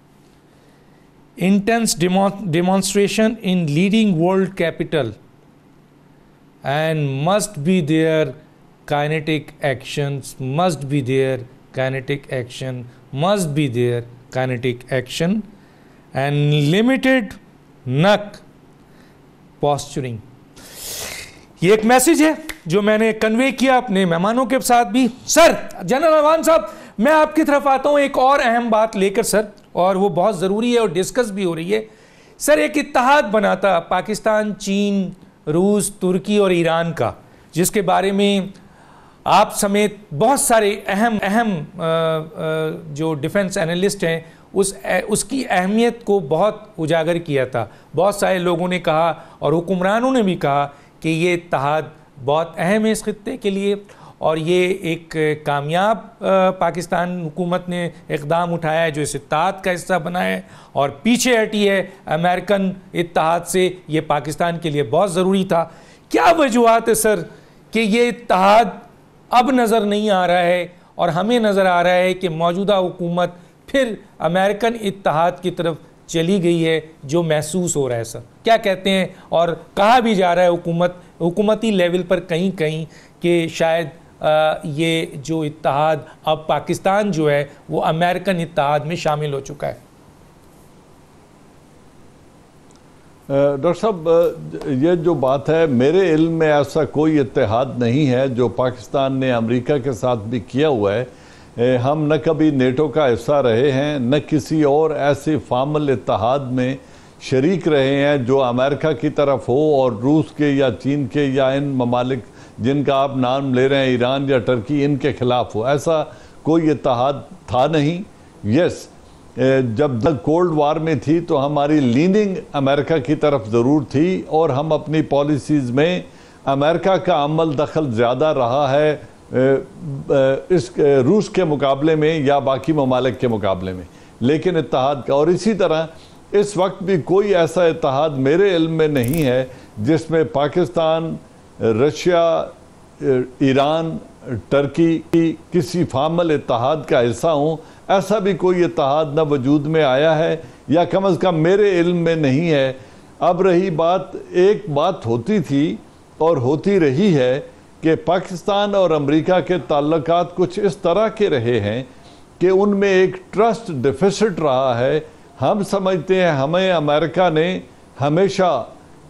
Intense demonstration in leading world capital. And must be there kinetic actions, must be there kinetic action, must be there kinetic action. And limited نک پوسچرنگ. یہ ایک message ہے جو میں نے کنوے کیا اپنے مہمانوں کے ساتھ بھی. سر جنرل عوان صاحب, میں آپ کی طرف آتا ہوں ایک اور اہم بات لے کر سر, اور وہ بہت ضروری ہے اور ڈسکس بھی ہو رہی ہے. سر ایک اتحاد بنا تھا پاکستان, چین, روس, ترکی اور ایران کا, جس کے بارے میں آپ سمیت بہت سارے اہم جو ڈیفنس اینالسٹ ہیں اس کی اہمیت کو بہت اجاگر کیا تھا. بہت سارے لوگوں نے کہا اور حکمرانوں نے بھی کہا کہ یہ اتحاد بہت اہم ہے اس خطے کے لیے, اور یہ ایک کامیاب پاکستان حکومت نے اقدام اٹھایا ہے جو اس اتحاد کا حصہ بنا ہے اور پیچھے ہٹی ہے امریکن اتحاد سے. یہ پاکستان کے لیے بہت ضروری تھا. کیا وجوہات ہے سر کہ یہ اتحاد اب نظر نہیں آ رہا ہے اور ہمیں نظر آ رہا ہے کہ موجودہ حکومت پھر امریکن اتحاد کی طرف چلی گئی ہے, جو محسوس ہو رہا ہے سر؟ کیا کہتے ہیں؟ اور کہا بھی جا رہا ہے حکومتی لیول پر کہیں کہ شاید یہ جو اتحاد اب پاکستان جو ہے وہ امریکن اتحاد میں شامل ہو چکا ہے. ڈاکٹر صاحب, یہ جو بات ہے میرے علم میں ایسا کوئی اتحاد نہیں ہے جو پاکستان نے امریکہ کے ساتھ بھی کیا ہوا ہے. ہم نہ کبھی نیٹو کا حصہ رہے ہیں, نہ کسی اور ایسے فارمل اتحاد میں شریک رہے ہیں جو امریکہ کی طرف ہو اور روس کے یا چین کے یا ان ممالک جن کا آپ نام لے رہے ہیں, ایران یا ٹرکی, ان کے خلاف ہو. ایسا کوئی اتحاد تھا نہیں. یس, جب کولڈ وار میں تھی تو ہماری لیننگ امریکہ کی طرف ضرور تھی, اور ہم اپنی پالیسیز میں امریکہ کا عمل دخل زیادہ رہا ہے اس روس کے مقابلے میں یا باقی ممالک کے مقابلے میں, لیکن اتحاد کا. اور اسی طرح اس وقت بھی کوئی ایسا اتحاد میرے علم میں نہیں ہے جس میں پاکستان, رشیا, ایران, ٹرکی کسی فارمل اتحاد کا حصہ ہوں. ایسا بھی کوئی اتحاد نہ وجود میں آیا ہے, یا کم از کم میرے علم میں نہیں ہے. اب رہی بات, ایک بات ہوتی تھی اور ہوتی رہی ہے کہ پاکستان اور امریکہ کے تعلقات کچھ اس طرح کے رہے ہیں کہ ان میں ایک ٹرسٹ ڈیفیسٹ رہا ہے. ہم سمجھتے ہیں ہمیں امریکہ نے ہمیشہ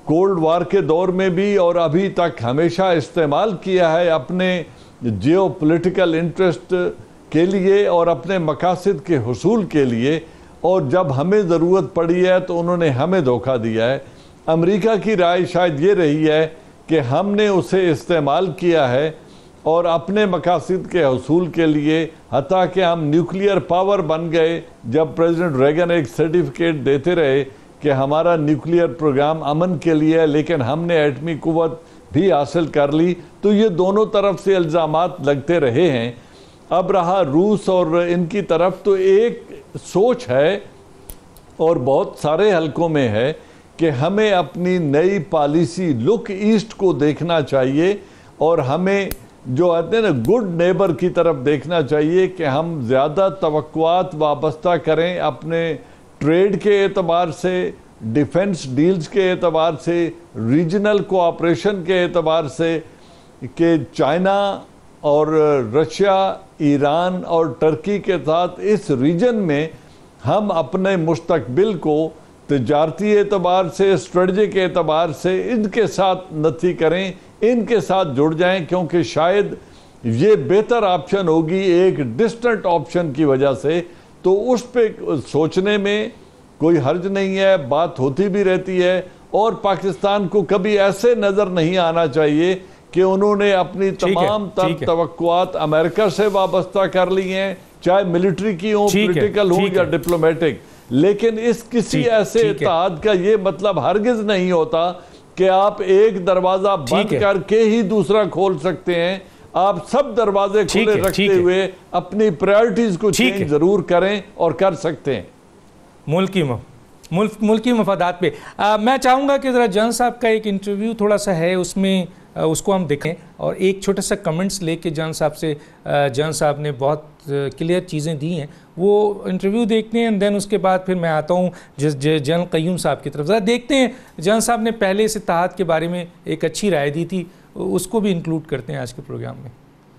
کولڈ وار کے دور میں بھی اور ابھی تک ہمیشہ استعمال کیا ہے اپنے جیو پولیٹیکل انٹرسٹ کے لیے اور اپنے مقاصد کے حصول کے لیے، اور جب ہمیں ضرورت پڑی ہے تو انہوں نے ہمیں دھوکہ دیا ہے۔ امریکہ کی رائے شاید یہ رہی ہے کہ ہم نے اسے استعمال کیا ہے اور اپنے مقاصد کے حصول کے لیے، حتیٰ کہ ہم نیوکلیئر پاور بن گئے جب پریزیڈنٹ ریگن ایک سرٹیفکیٹ دیتے رہے کہ ہمارا نیوکلیئر پروگرام امن کے لیے ہے، لیکن ہم نے ایٹمی قوت بھی حاصل کر لی۔ تو یہ دونوں طرف سے الزامات لگتے رہے ہیں۔ اب رہا روس اور ان کی طرف، تو ایک سوچ ہے اور بہت سارے حلقوں میں ہے کہ ہمیں اپنی نئی پالیسی لک ایسٹ کو دیکھنا چاہیے اور ہمیں جو کہتے ہیں نا گڈ نیبر کی طرف دیکھنا چاہیے کہ ہم زیادہ توقعات وابستہ کریں اپنے ٹریڈ کے اعتبار سے، ڈیفنس ڈیلز کے اعتبار سے، ریجنل کوآپریشن کے اعتبار سے، کہ چائنا اور رشیا، ایران اور ٹرکی کے ساتھ اس ریجن میں ہم اپنے مستقبل کو تجارتی اعتبار سے، اسٹریٹجک اعتبار سے ان کے ساتھ نتھی کریں، ان کے ساتھ جڑ جائیں، کیونکہ شاید یہ بہتر آپشن ہوگی ایک ڈسٹنٹ آپشن کی وجہ سے۔ تو اس پہ سوچنے میں کوئی حرج نہیں ہے، بات ہوتی بھی رہتی ہے، اور پاکستان کو کبھی ایسے نظر نہیں آنا چاہیے کہ انہوں نے اپنی تمام تر توقعات امریکہ سے وابستہ کر لی ہیں، چاہے ملٹری کی ہوں، پولیٹیکل ہوں یا ڈپلومیٹک۔ لیکن اس کسی ایسے اتحاد کا یہ مطلب ہرگز نہیں ہوتا کہ آپ ایک دروازہ بند کر کے ہی دوسرا کھول سکتے ہیں۔ آپ سب دروازے کھلے رکھتے ہوئے اپنی پرائرٹیز کو چینج ضرور کریں، اور کر سکتے ہیں ملکی مفادات پہ۔ میں چاہوں گا کہ ذرا جان صاحب کا ایک انٹرویو تھوڑا سا ہے، اس میں اس کو ہم دیکھیں اور ایک چھوٹا سا کمنٹس لے کے جان صاحب سے، جان صاحب نے بہت کلیئر چیزیں دی ہیں، وہ انٹرویو دیکھتے ہیں، دین اس کے بعد پھر میں آتا ہوں جنرل قیوم صاحب کی طرف۔ ذرا دیکھتے ہیں، جان صاحب نے پہلے اس اتحاد کے بارے میں ایک اچھی رائے دی تھی، اس کو بھی انکلوڈ کرتے ہیں آج کے پروگرام میں۔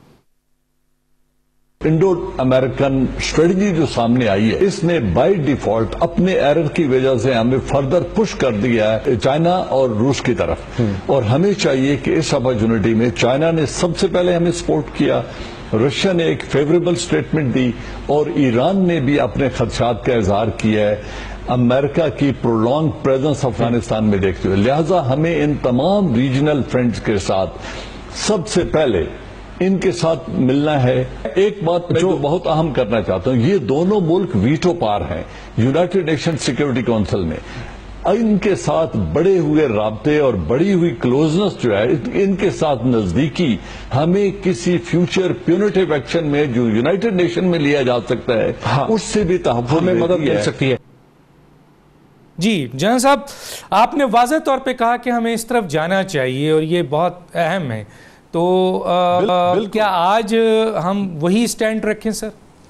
انڈو امریکن اسٹریٹجی جو سامنے آئی ہے، اس نے بائی ڈیفالٹ اپنے ایرر کی وجہ سے ہمیں فردر پش کر دیا ہے چائنا اور روس کی طرف، اور ہمیں چاہیے کہ اس اپرچونٹی میں چائنا نے سب سے پہلے ہمیں سپورٹ کیا، رشیا نے ایک فیوریبل سٹیٹمنٹ دی، اور ایران نے بھی اپنے خدشات کا اظہار کیا ہے امریکہ کی پرولونگ پریزنس افغانستان میں دیکھتے ہوئے۔ لہٰذا ہمیں ان تمام ریجنل فرینڈز کے ساتھ سب سے پہلے ان کے ساتھ ملنا ہے۔ ایک بات میں جو بہت اہم کرنا چاہتا ہوں، یہ دونوں ملک ویٹو پار ہیں یونائٹڈ نیشن سیکورٹی کونسل میں، ان کے ساتھ بڑے ہوئے رابطے اور بڑی ہوئی کلوزنس جو ہے، ان کے ساتھ نزدیکی ہمیں کسی فیوچر پیونیٹیو ایکشن میں جو یونائٹڈ نیشن میں لیا جا سکتا ہے اس سے بھی تحفظ میں مدد مل سکتی ہے۔ جی جنرل صاحب، آپ نے واضح طور پہ کہا کہ ہمیں اس طرف جانا چاہیے اور یہ بہت اہم ہے، تو کیا آج ہم وہی سٹینڈ رکھیں سر؟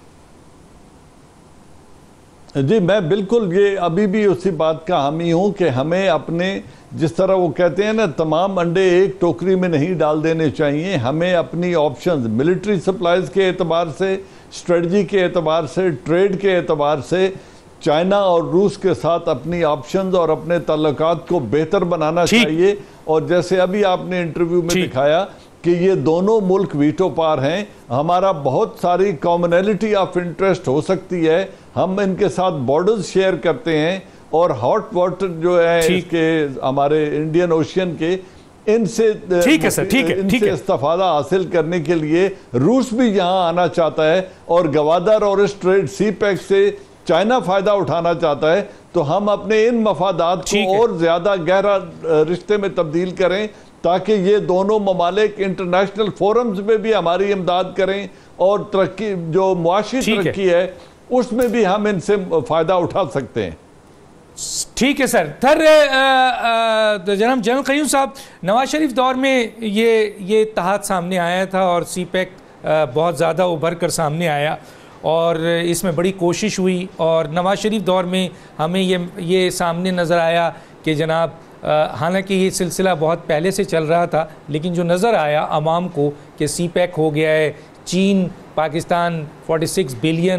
جی میں بالکل یہ ابھی بھی اسی بات کا حامی ہوں کہ ہمیں اپنے، جس طرح وہ کہتے ہیں نا، تمام انڈے ایک ٹوکری میں نہیں ڈال دینے چاہیے، ہمیں اپنی آپشنز ملٹری سپلائز کے اعتبار سے، اسٹریٹجی کے اعتبار سے، ٹریڈ کے اعتبار سے چائنا اور روس کے ساتھ اپنی آپشنز اور اپنے تعلقات کو بہتر بنانا چاہیے۔ اور جیسے ابھی آپ نے انٹرویو میں دکھایا کہ یہ دونوں ملک ویٹو پار ہیں، ہمارا بہت ساری کامنلٹی آف انٹرسٹ ہو سکتی ہے، ہم ان کے ساتھ بارڈرز شیئر کرتے ہیں، اور ہاٹ واٹر جو ہے اس کے ہمارے انڈین اوشین کے، ان سے استفادہ حاصل کرنے کے لیے روس بھی یہاں آنا چاہتا ہے، اور گوادر اور اس ٹریڈ سی پیک سے چائنا فائدہ اٹھانا چاہتا ہے، تو ہم اپنے ان مفادات کو اور زیادہ گہرا رشتے میں تبدیل کریں تاکہ یہ دونوں ممالک انٹرنیشنل فورمز میں بھی ہماری امداد کریں، اور ترقی جو معاشی ترقی ہے اس میں بھی ہم ان سے فائدہ اٹھا سکتے ہیں۔ ٹھیک ہے سر۔ جناب جنرل قیوم صاحب، نواز شریف دور میں یہ اتحاد سامنے آیا تھا، اور سی پیک بہت زیادہ ابھر کر سامنے آیا، اور اس میں بڑی کوشش ہوئی، اور نواز شریف دور میں ہمیں یہ سامنے نظر آیا کہ جناب حالانکہ یہ سلسلہ بہت پہلے سے چل رہا تھا، لیکن جو نظر آیا عوام کو کہ سی پیک ہو گیا ہے، چین پاکستان 46 بلین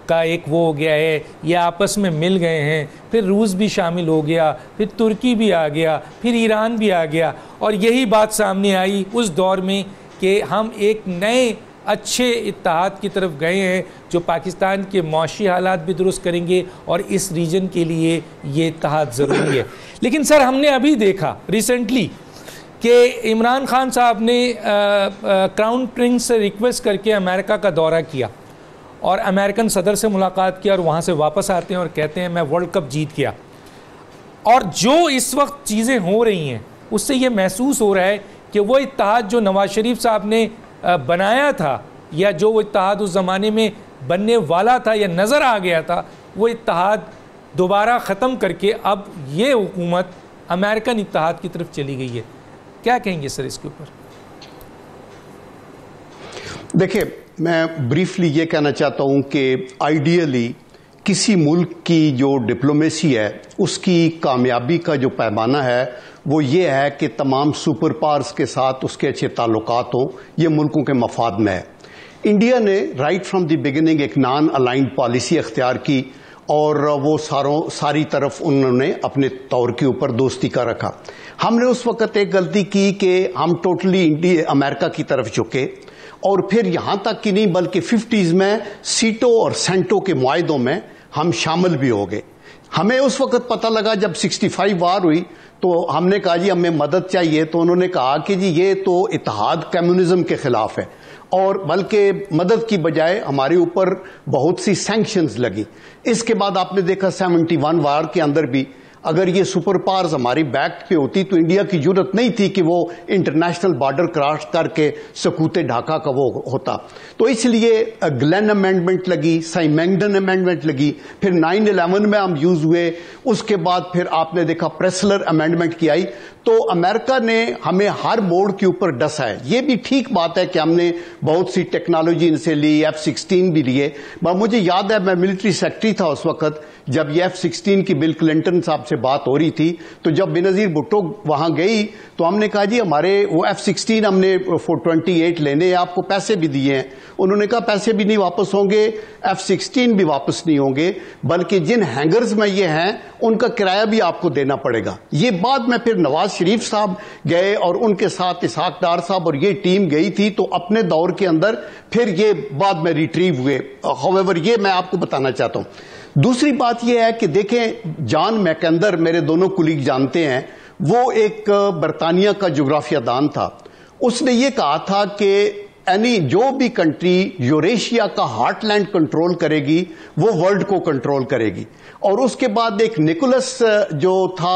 کا ایک وہ ہو گیا ہے, یہ آپس میں مل گئے ہیں, پھر روس بھی شامل ہو گیا, پھر ترکی بھی آ گیا, پھر ایران بھی آ گیا, اور یہی بات سامنے آئی اس دور میں کہ ہم ایک نئے اچھے اتحاد کی طرف گئے ہیں جو پاکستان کے معاشی حالات بھی درست کریں گے, اور اس ریجن کے لیے یہ اتحاد ضروری ہے. لیکن سر ہم نے ابھی دیکھا ریسنٹلی کہ عمران خان صاحب نے کراؤن پرنس سے ریکویسٹ کر کے امریکہ کا دورہ کیا, اور امریکن صدر سے ملاقات کیا, اور وہاں سے واپس آتے ہیں اور کہتے ہیں میں ورلڈ کپ جیت گیا. اور جو اس وقت چیزیں ہو رہی ہیں اس سے یہ محسوس ہو رہا ہے کہ وہ اتحاد جو نواز شریف صاحب نے بنایا تھا, یا جو وہ اتحاد اس زمانے میں بننے والا تھا یا نظر آ گیا تھا, وہ اتحاد دوبارہ ختم کر کے اب یہ حکومت امریکن اتحاد کی طرف چلی گئی ہے. کیا کہیں گے سر اس کے اوپر؟ دیکھیں, میں بریفلی یہ کہنا چاہتا ہوں کہ آئیڈیلی کسی ملک کی جو ڈپلومیسی ہے اس کی کامیابی کا جو پیمانہ ہے وہ یہ ہے کہ تمام سپر پاورز کے ساتھ اس کے اچھے تعلقات ہوں. یہ ملکوں کے مفاد میں ہے. انڈیا نے رائٹ فرام دی بگننگ ایک نان الائنڈ پالیسی اختیار کی, اور وہ ساری طرف انہوں نے اپنے طور کے اوپر دوستی کا رکھا. ہم نے اس وقت ایک غلطی کی کہ ہم ٹوٹلی امریکہ کی طرف جھکے, اور پھر یہاں تک کہ نہیں بلکہ 50s میں سیٹو اور سینٹو کے معاہدوں میں ہم شامل بھی ہو گئے. ہمیں اس وقت پتہ لگا جب 65 وار ہوئی تو ہم نے کہا جی ہمیں مدد چاہیے, تو انہوں نے کہا کہ جی یہ تو اتحاد کمیونزم کے خلاف ہے, اور بلکہ مدد کی بجائے ہمارے اوپر بہت سی سینکشنز لگی. اس کے بعد آپ نے دیکھا 71 وار کے اندر بھی اگر یہ سپر پاورز ہماری بیک پہ ہوتی تو انڈیا کی ضرورت نہیں تھی کہ وہ انٹرنیشنل بارڈر کراس کر کے سکوت ڈھاکہ کا وہ ہوتا. تو اس لیے گلین امینڈمنٹ لگی, سائمنگڈن امینڈمنٹ لگی, پھر 9/11 میں ہم یوز ہوئے, اس کے بعد پھر آپ نے دیکھا پریسلر امینڈمنٹ کی آئی. تو امریکہ نے ہمیں ہر موڑ کے اوپر ڈسا ہے. یہ بھی ٹھیک بات ہے کہ ہم نے بہت سی ٹیکنالوجی ان سے لی, F-16 بھی لیے. مجھے یاد ہے میں ملٹری سیکٹری تھا اس وقت جب یہ F-16 کی بل کلنٹن صاحب سے بات ہو رہی تھی, تو جب بینظیر بھٹو وہاں گئی تو ہم نے کہا جی ہمارے وہ F-16 ہم نے 428 لینے ہیں, آپ کو پیسے بھی دیے ہیں. انہوں نے کہا پیسے بھی نہیں واپس ہوں گے, F-16 بھی واپس نہیں ہوں گے, بلکہ جن ہینگرز میں یہ ہیں ان کا کرایہ بھی آپ کو دینا پڑے گا. یہ بعد میں پھر نواز شریف صاحب گئے اور ان کے ساتھ اسحاق ڈار صاحب اور یہ ٹیم گئی تھی, تو اپنے دور کے اندر پھر یہ بعد میں ریٹریو ہوئے. however یہ میں آپ کو بتانا چاہتا ہوں. دوسری بات یہ ہے کہ دیکھیں جان میکندر میرے دونوں کولیگ جانتے ہیں, وہ ایک برطانیہ کا جغرافیہ دان تھا. اس نے یہ کہا تھا کہ جو بھی کنٹری یوریشیا کا ہارٹ لینڈ کنٹرول کرے گی وہ ورلڈ کو کنٹرول کرے گی. اور اس کے بعد ایک نیکولس جو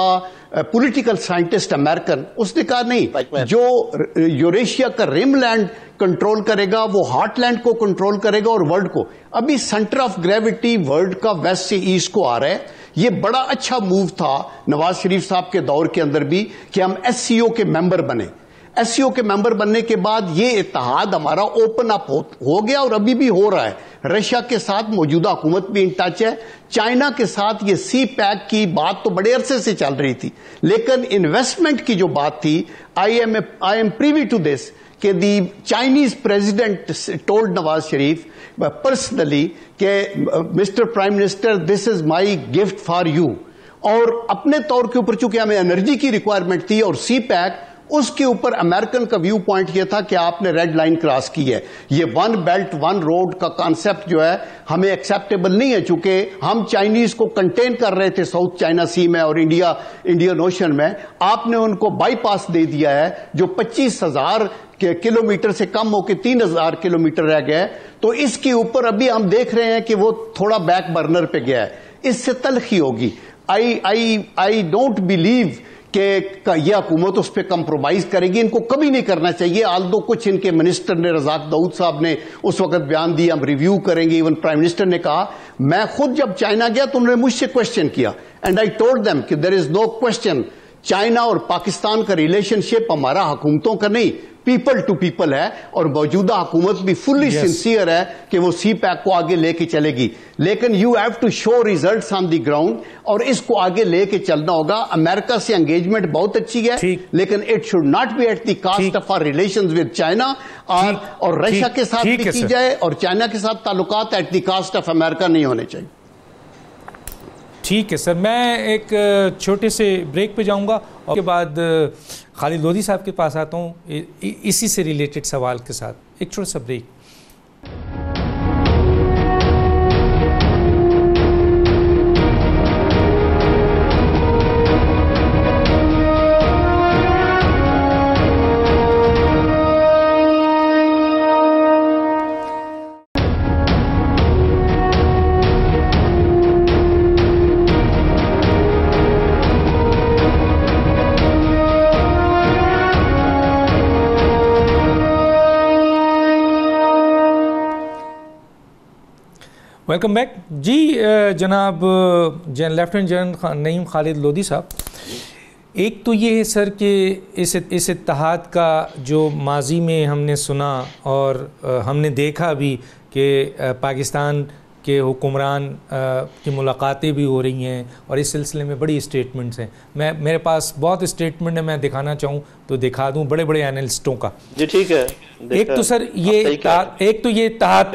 تھا پولیٹیکل سائنٹسٹ امریکن, اس نے کہا نہیں, جو یوریشیا کا ریم لینڈ کنٹرول کرے گا وہ ہارٹ لینڈ کو کنٹرول کرے گا اور ورلڈ کو. ابھی سینٹر آف گریوٹی ورلڈ کا ویسٹ سے ایسٹ کو آ رہا ہے. یہ بڑا اچھا موو تھا نواز شریف صاحب کے دور کے اندر بھی کہ ہم SCO کے ممبر بنے. SCO کے ممبر بننے کے بعد یہ اتحاد ہمارا اوپن اپ ہو گیا, اور ابھی بھی ہو رہا ہے. رشیا کے ساتھ موجودہ حکومت بھی ان ٹچ ہے. چائنا کے ساتھ یہ سی پیک کی بات تو بڑے عرصے سے چل رہی تھی, لیکن انویسٹمنٹ کی جو بات تھی, I am privy to this کہ the Chinese president told Nawaz Sharif personally کہ mister prime minister this is my gift for you. اور اپنے طور کے اوپر چونکہ ہمیں انرجی کی ریکوائرمنٹ تھی اور سی پیک, اس کے اوپر امریکن کا ویو پوائنٹ یہ تھا کہ آپ نے ریڈ لائن کراس کی ہے. یہ ون بیلٹ ون روڈ کا کانسیپٹ جو ہے ہمیں ایکسیپٹیبل نہیں ہے, چونکہ ہم چائنیز کو کنٹین کر رہے تھے ساؤتھ چائنا سی میں اور انڈین اوشن میں. آپ نے ان کو بائی پاس دے دیا ہے جو 25,000 کلومیٹر سے کم ہو کے 3,000 کلومیٹر رہ گیا ہے. تو اس کے اوپر ابھی ہم دیکھ رہے ہیں کہ وہ تھوڑا بیک برنر پہ گیا ہے. اس سے تلخی ہوگی. I don't believe کہ یہ حکومت اس پہ کمپرومائز کرے گی. ان کو کبھی نہیں کرنا چاہیے. آلدو کچھ ان کے منسٹر نے, رزاق داؤد صاحب نے اس وقت بیان دیا ہم ریویو کریں گے. ایون پرائم منسٹر نے کہا, میں خود جب چائنا گیا تو انہوں نے مجھ سے کوشچن کیا, اینڈ آئی ٹولڈ دیم کہ دیر از نو کوشچن, چائنا اور پاکستان کا ریلیشن شپ ہمارا حکومتوں کا نہیں, پیپل ٹو پیپل ہے اور موجودہ حکومت بھی فلی سنسیئر ہے کہ وہ سی پیک کو آگے لے کے چلے گی. لیکن you have to show results on the ground اور اس کو آگے لے کے چلنا ہوگا. امریکہ سے انگیجمنٹ بہت اچھی ہے لیکن it should not be at the cost of our relations with China, اور رشیا کے ساتھ بھی کی جائے اور چائنا کے ساتھ تعلقات ایٹ دی کاسٹ آف امریکہ نہیں ہونے چاہیے. ٹھیک ہے سر, میں ایک چھوٹے سے بریک پہ جاؤں گا اور کے بعد خالد لودھی صاحب کے پاس آتا ہوں اسی سے ریلیٹڈ سوال کے ساتھ. ایک چھوٹا سا بریک. Welcome back. جی جناب لیفٹیننٹ جنرل نعیم خالد لودھی صاحب, ایک تو یہ ہے سر کہ اس اتحاد کا جو ماضی میں ہم نے سنا اور ہم نے دیکھا بھی کہ پاکستان کے حکمران کی ملاقاتیں بھی ہو رہی ہیں اور اس سلسلے میں بڑی اسٹیٹمنٹس ہیں. میرے پاس بہت اسٹیٹمنٹ ہے, میں دکھانا چاہوں تو دکھا دوں, بڑے بڑے اینالسٹوں کا. جی ٹھیک ہے. ایک تو سر ایک تو یہ اتحاد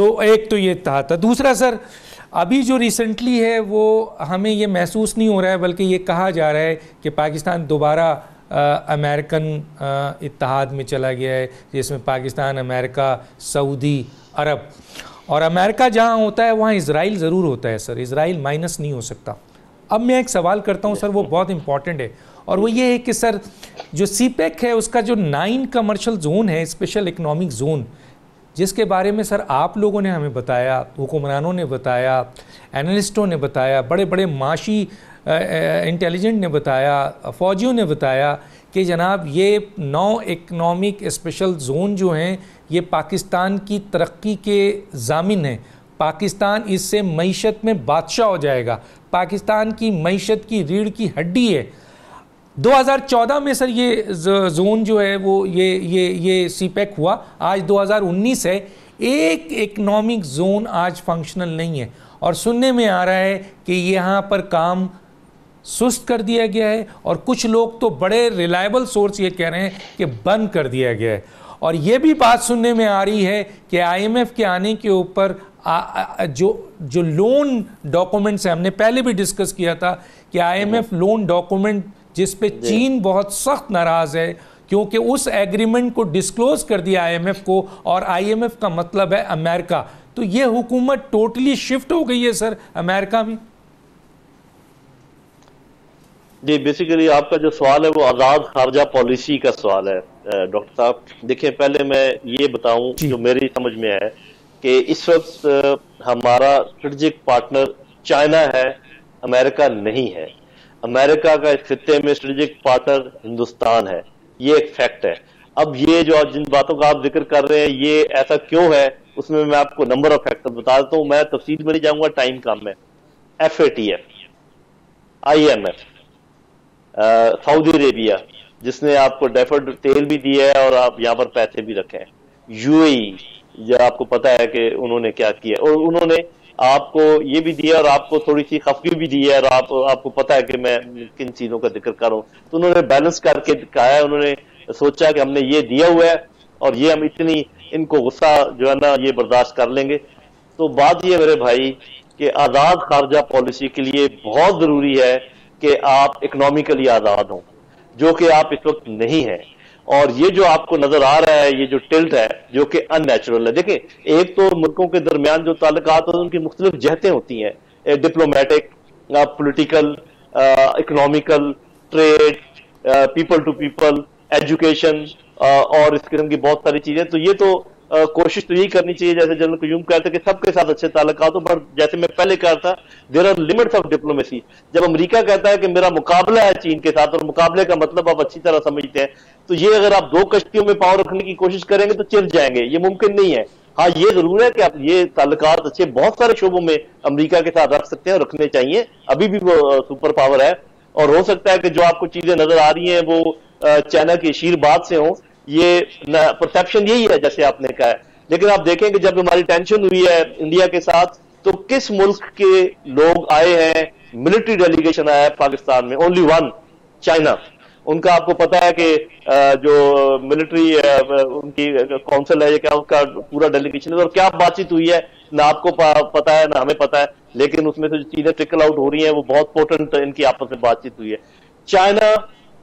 تھا, دوسرا سر ابھی جو ریسنٹلی ہے وہ ہمیں یہ محسوس نہیں ہو رہا ہے بلکہ یہ کہا جا رہا ہے کہ پاکستان دوبارہ امریکن اتحاد میں چلا گیا ہے, جس میں پاکستان, امریکہ, سعودی عرب, اور امریکہ جہاں ہوتا ہے وہاں اسرائیل ضرور ہوتا ہے سر, اسرائیل مائنس نہیں ہو سکتا. اب میں ایک سوال کرتا ہوں سر, وہ بہت امپورٹنٹ ہے, اور وہ یہ ہے کہ سر جو سی پیک ہے اس کا جو 9 کمرشل زون ہے, اسپیشل اکنامک زون, جس کے بارے میں سر آپ لوگوں نے ہمیں بتایا, حکمرانوں نے بتایا, اینالسٹوں نے بتایا, بڑے بڑے معاشی انٹیلیجنٹ نے بتایا, فوجیوں نے بتایا کہ جناب یہ 9 اکنامک اسپیشل زون جو ہیں یہ پاکستان کی ترقی کے ضامن ہیں. پاکستان اس سے معیشت میں بادشاہ ہو جائے گا, پاکستان کی معیشت کی ریڑھ کی ہڈی ہے. 2014 میں سر یہ زون جو ہے وہ یہ سی پیک ہوا, آج 2019 ہے, ایک اکنامک زون آج فنکشنل نہیں ہے, اور سننے میں آ رہا ہے کہ یہاں پر کام سست کر دیا گیا ہے, اور کچھ لوگ تو بڑے ریلائبل سورس یہ کہہ رہے ہیں کہ بند کر دیا گیا ہے. اور یہ بھی بات سننے میں آ رہی ہے کہ آئی ایم ایف کے آنے کے اوپر جو لون ڈاکومنٹس ہیں, ہم نے پہلے بھی ڈسکس کیا تھا کہ I M F loan document جس پہ چین بہت سخت ناراض ہے کیونکہ اس ایگریمنٹ کو ڈسکلوز کر دیا آئی ایم ایف کو, اور آئی ایم ایف کا مطلب ہے امریکہ. تو یہ حکومت ٹوٹلی شفٹ ہو گئی ہے سر امریکہ میں. جی بیسیکلی آپ کا جو سوال ہے وہ آزاد خارجہ پالیسی کا سوال ہے ڈاکٹر صاحب. دیکھیں پہلے میں یہ بتاؤں جو میری سمجھ میں ہے کہ اس وقت ہمارا اسٹریٹجک پارٹنر چائنا ہے, امریکہ نہیں ہے. امریکہ کا اس خطے میں اسٹریٹجک پارٹنر ہندوستان ہے, یہ ایک فیکٹ ہے. اب یہ جو جن باتوں کا آپ ذکر کر رہے ہیں یہ ایسا کیوں ہے, اس میں آپ کو نمبر آف فیکٹر بتا دیتا ہوں. میں تفصیل میں نہیں جاؤں گا, ٹائم کم ہے. FATF, IMF, سعودی عربیہ جس نے آپ کو ڈیفرڈ تیل بھی دیا ہے اور آپ یہاں پر پیسے بھی رکھے ہیں, UAE جو آپ کو پتا ہے کہ انہوں نے کیا کیا, اور انہوں نے آپ کو یہ بھی دیا اور آپ کو تھوڑی سی خفگی بھی دی ہے, اور آپ کو پتا ہے کہ میں کن چیزوں کا ذکر کر رہا ہوں. تو انہوں نے بیلنس کر کے کہا ہے, انہوں نے سوچا کہ ہم نے یہ دیا ہوا ہے اور یہ ہم اتنی ان کو غصہ جو ہے نا یہ برداشت کر لیں گے. تو بات یہ میرے بھائی کہ آزاد خارجہ پالیسی کے لیے بہت ضروری ہے کہ آپ اکنامیکلی آزاد ہوں, جو کہ آپ اس وقت نہیں ہیں. اور یہ جو آپ کو نظر آ رہا ہے یہ جو ٹلٹ ہے جو کہ ان نیچرل ہے. دیکھیں ایک تو ملکوں کے درمیان جو تعلقات ہوتے ہیں ان کی مختلف جہتیں ہوتی ہیں, diplomatic, political, economical, trade, people to people, education اور اس قسم کی بہت ساری چیزیں. تو یہ تو کوشش تو یہی کرنی چاہیے جیسے جنرل قیوم کہتے ہیں کہ سب کے ساتھ اچھے تعلقات ہوں, پر جیسے میں پہلے کہا تھا there are limits of diplomacy. جب امریکہ کہتا ہے کہ میرا مقابلہ ہے چین کے ساتھ, اور مقابلے کا مطلب آپ اچھی طرح سمجھتے ہیں, تو یہ اگر آپ 2 کشتیوں میں پاؤں رکھنے کی کوشش کریں گے تو چل جائیں گے, یہ ممکن نہیں ہے. ہاں یہ ضرور ہے کہ آپ یہ تعلقات اچھے بہت سارے شعبوں میں امریکہ کے ساتھ رکھ سکتے ہیں اور رکھنے چاہیے, ابھی بھی وہ سپر پاور ہے, اور ہو سکتا ہے کہ جو آپ کو چیزیں نظر آ رہی ہیں وہ چائنا کی شیر بات سے ہوں, یہ پرسیپشن یہی ہے جیسے آپ نے کہا ہے. لیکن آپ دیکھیں کہ جب ہماری ٹینشن ہوئی ہے انڈیا کے ساتھ تو کس ملک کے لوگ آئے ہیں, ملٹری ڈیلیگیشن آیا ہے پاکستان میں, اونلی ون, چائنا. ان کا آپ کو پتا ہے کہ جو ملٹری ان کی کونسل ہے, یہ کیا اس کا پورا ڈیلیگیشن ہے, اور کیا بات چیت ہوئی ہے نہ آپ کو پتا ہے نہ ہمیں پتا ہے, لیکن اس میں سے جو چیزیں ٹرکل آؤٹ ہو رہی ہیں وہ بہت پورٹنٹ ان کی آپس میں بات چیت ہوئی ہے. چائنا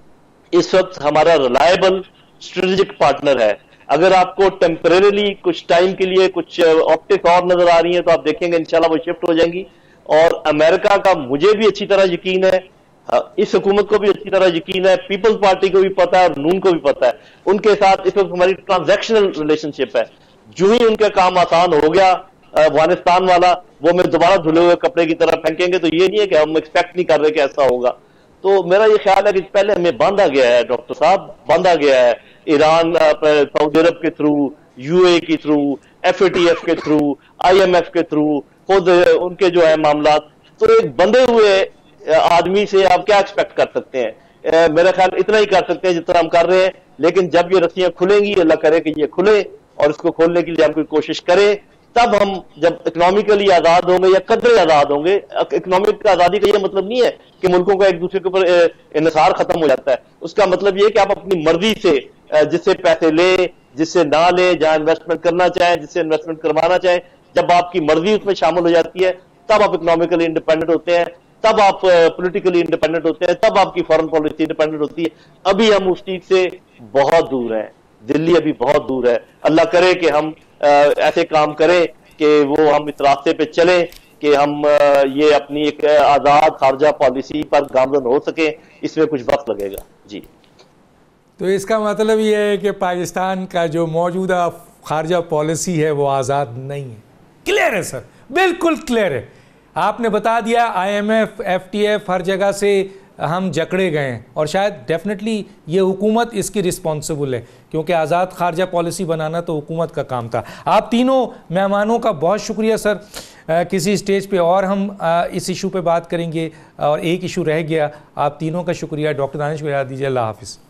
اس وقت ہمارا ریلائبل اسٹریٹجک پارٹنر ہے. اگر آپ کو ٹیمپریریلی کچھ ٹائم کے لیے کچھ آپٹکس اور نظر آ رہی ہیں تو آپ دیکھیں گے انشاءاللہ وہ شفٹ ہو جائیں گی. اور امریکہ کا مجھے بھی اچھی طرح یقین ہے, اس حکومت کو بھی اچھی طرح یقین ہے, پیپلز پارٹی کو بھی پتا ہے اور نون کو بھی پتا ہے, ان کے ساتھ اس وقت ہماری ٹرانزیکشنل ریلیشن شپ ہے. جو ہی ان کا کام آسان ہو گیا افغانستان والا, وہ میں دوبارہ دھلے ہوئے کپڑے کی طرح پھینکیں گے, تو یہ نہیں ہے کہ ہم ایکسپیکٹ نہیں کر رہے کہ ایسا ہوگا. تو میرا یہ خیال ہے کہ پہلے ہمیں باندھا گیا ہے ڈاکٹر صاحب, باندھا گیا ہے ایران, سعودی عرب کے تھرو, یو اے کے through, F A T F کے تھرو, آئی ایم ایف کے تھرو, خود ان کے جو ہے معاملات. تو ایک بندھے ہوئے آدمی سے آپ کیا ایکسپیکٹ کر سکتے ہیں؟ میرا خیال اتنا ہی کر سکتے ہیں جتنا ہم کر رہے ہیں. لیکن جب یہ رسیاں کھلیں گی, اللہ کرے کہ یہ کھلے, اور اس کو کھولنے کے لیے ہم کوئی کوشش کریں, تب ہم جب اکنامکلی آزاد ہوں گے یا قدرے آزاد ہوں گے. اکنامک آزادی کا یہ مطلب نہیں ہے کہ ملکوں کا ایک دوسرے کے اوپر انحصار ختم ہو جاتا ہے. اس کا مطلب یہ ہے کہ آپ اپنی مرضی سے جس سے پیسے لیں, جس سے نہ لیں, جہاں انویسٹمنٹ کرنا چاہیں, جس سے انویسٹمنٹ کروانا چاہیں, جب آپ کی مرضی اس میں شامل ہو جاتی ہے تب آپ اکنامکلی انڈیپینڈنٹ ہوتے ہیں, تب آپ پولیٹیکلی انڈیپینڈنٹ ہوتے ہیں, تب آپ کی فارن پالیسی انڈیپینڈنٹ ہوتی ہے. ابھی ہم اس چیز سے بہت دور ہیں, دلی ابھی بہت دور ہے. اللہ کرے کہ ہم ایسے کام کریں کہ وہ ہم اس راستے پہ چلیں کہ ہم یہ اپنی ایک آزاد خارجہ پالیسی پر گامزن ہو سکیں. اس میں کچھ وقت لگے گا. جی, تو اس کا مطلب یہ ہے کہ پاکستان کا جو موجودہ خارجہ پالیسی ہے وہ آزاد نہیں ہے. کلیئر ہے سر, بالکل کلیئر ہے. آپ نے بتا دیا, I M F, F A T, F جگہ سے ہم جکڑے گئے ہیں, اور شاید ڈیفینیٹلی یہ حکومت اس کی رسپانسبل ہے, کیونکہ آزاد خارجہ پالیسی بنانا تو حکومت کا کام تھا. آپ تینوں مہمانوں کا بہت شکریہ سر. کسی اسٹیج پہ اور ہم اس ایشو پہ بات کریں گے, اور ایک ایشو رہ گیا. آپ تینوں کا شکریہ. ڈاکٹر دانش کو یاد دیجیے. اللہ حافظ.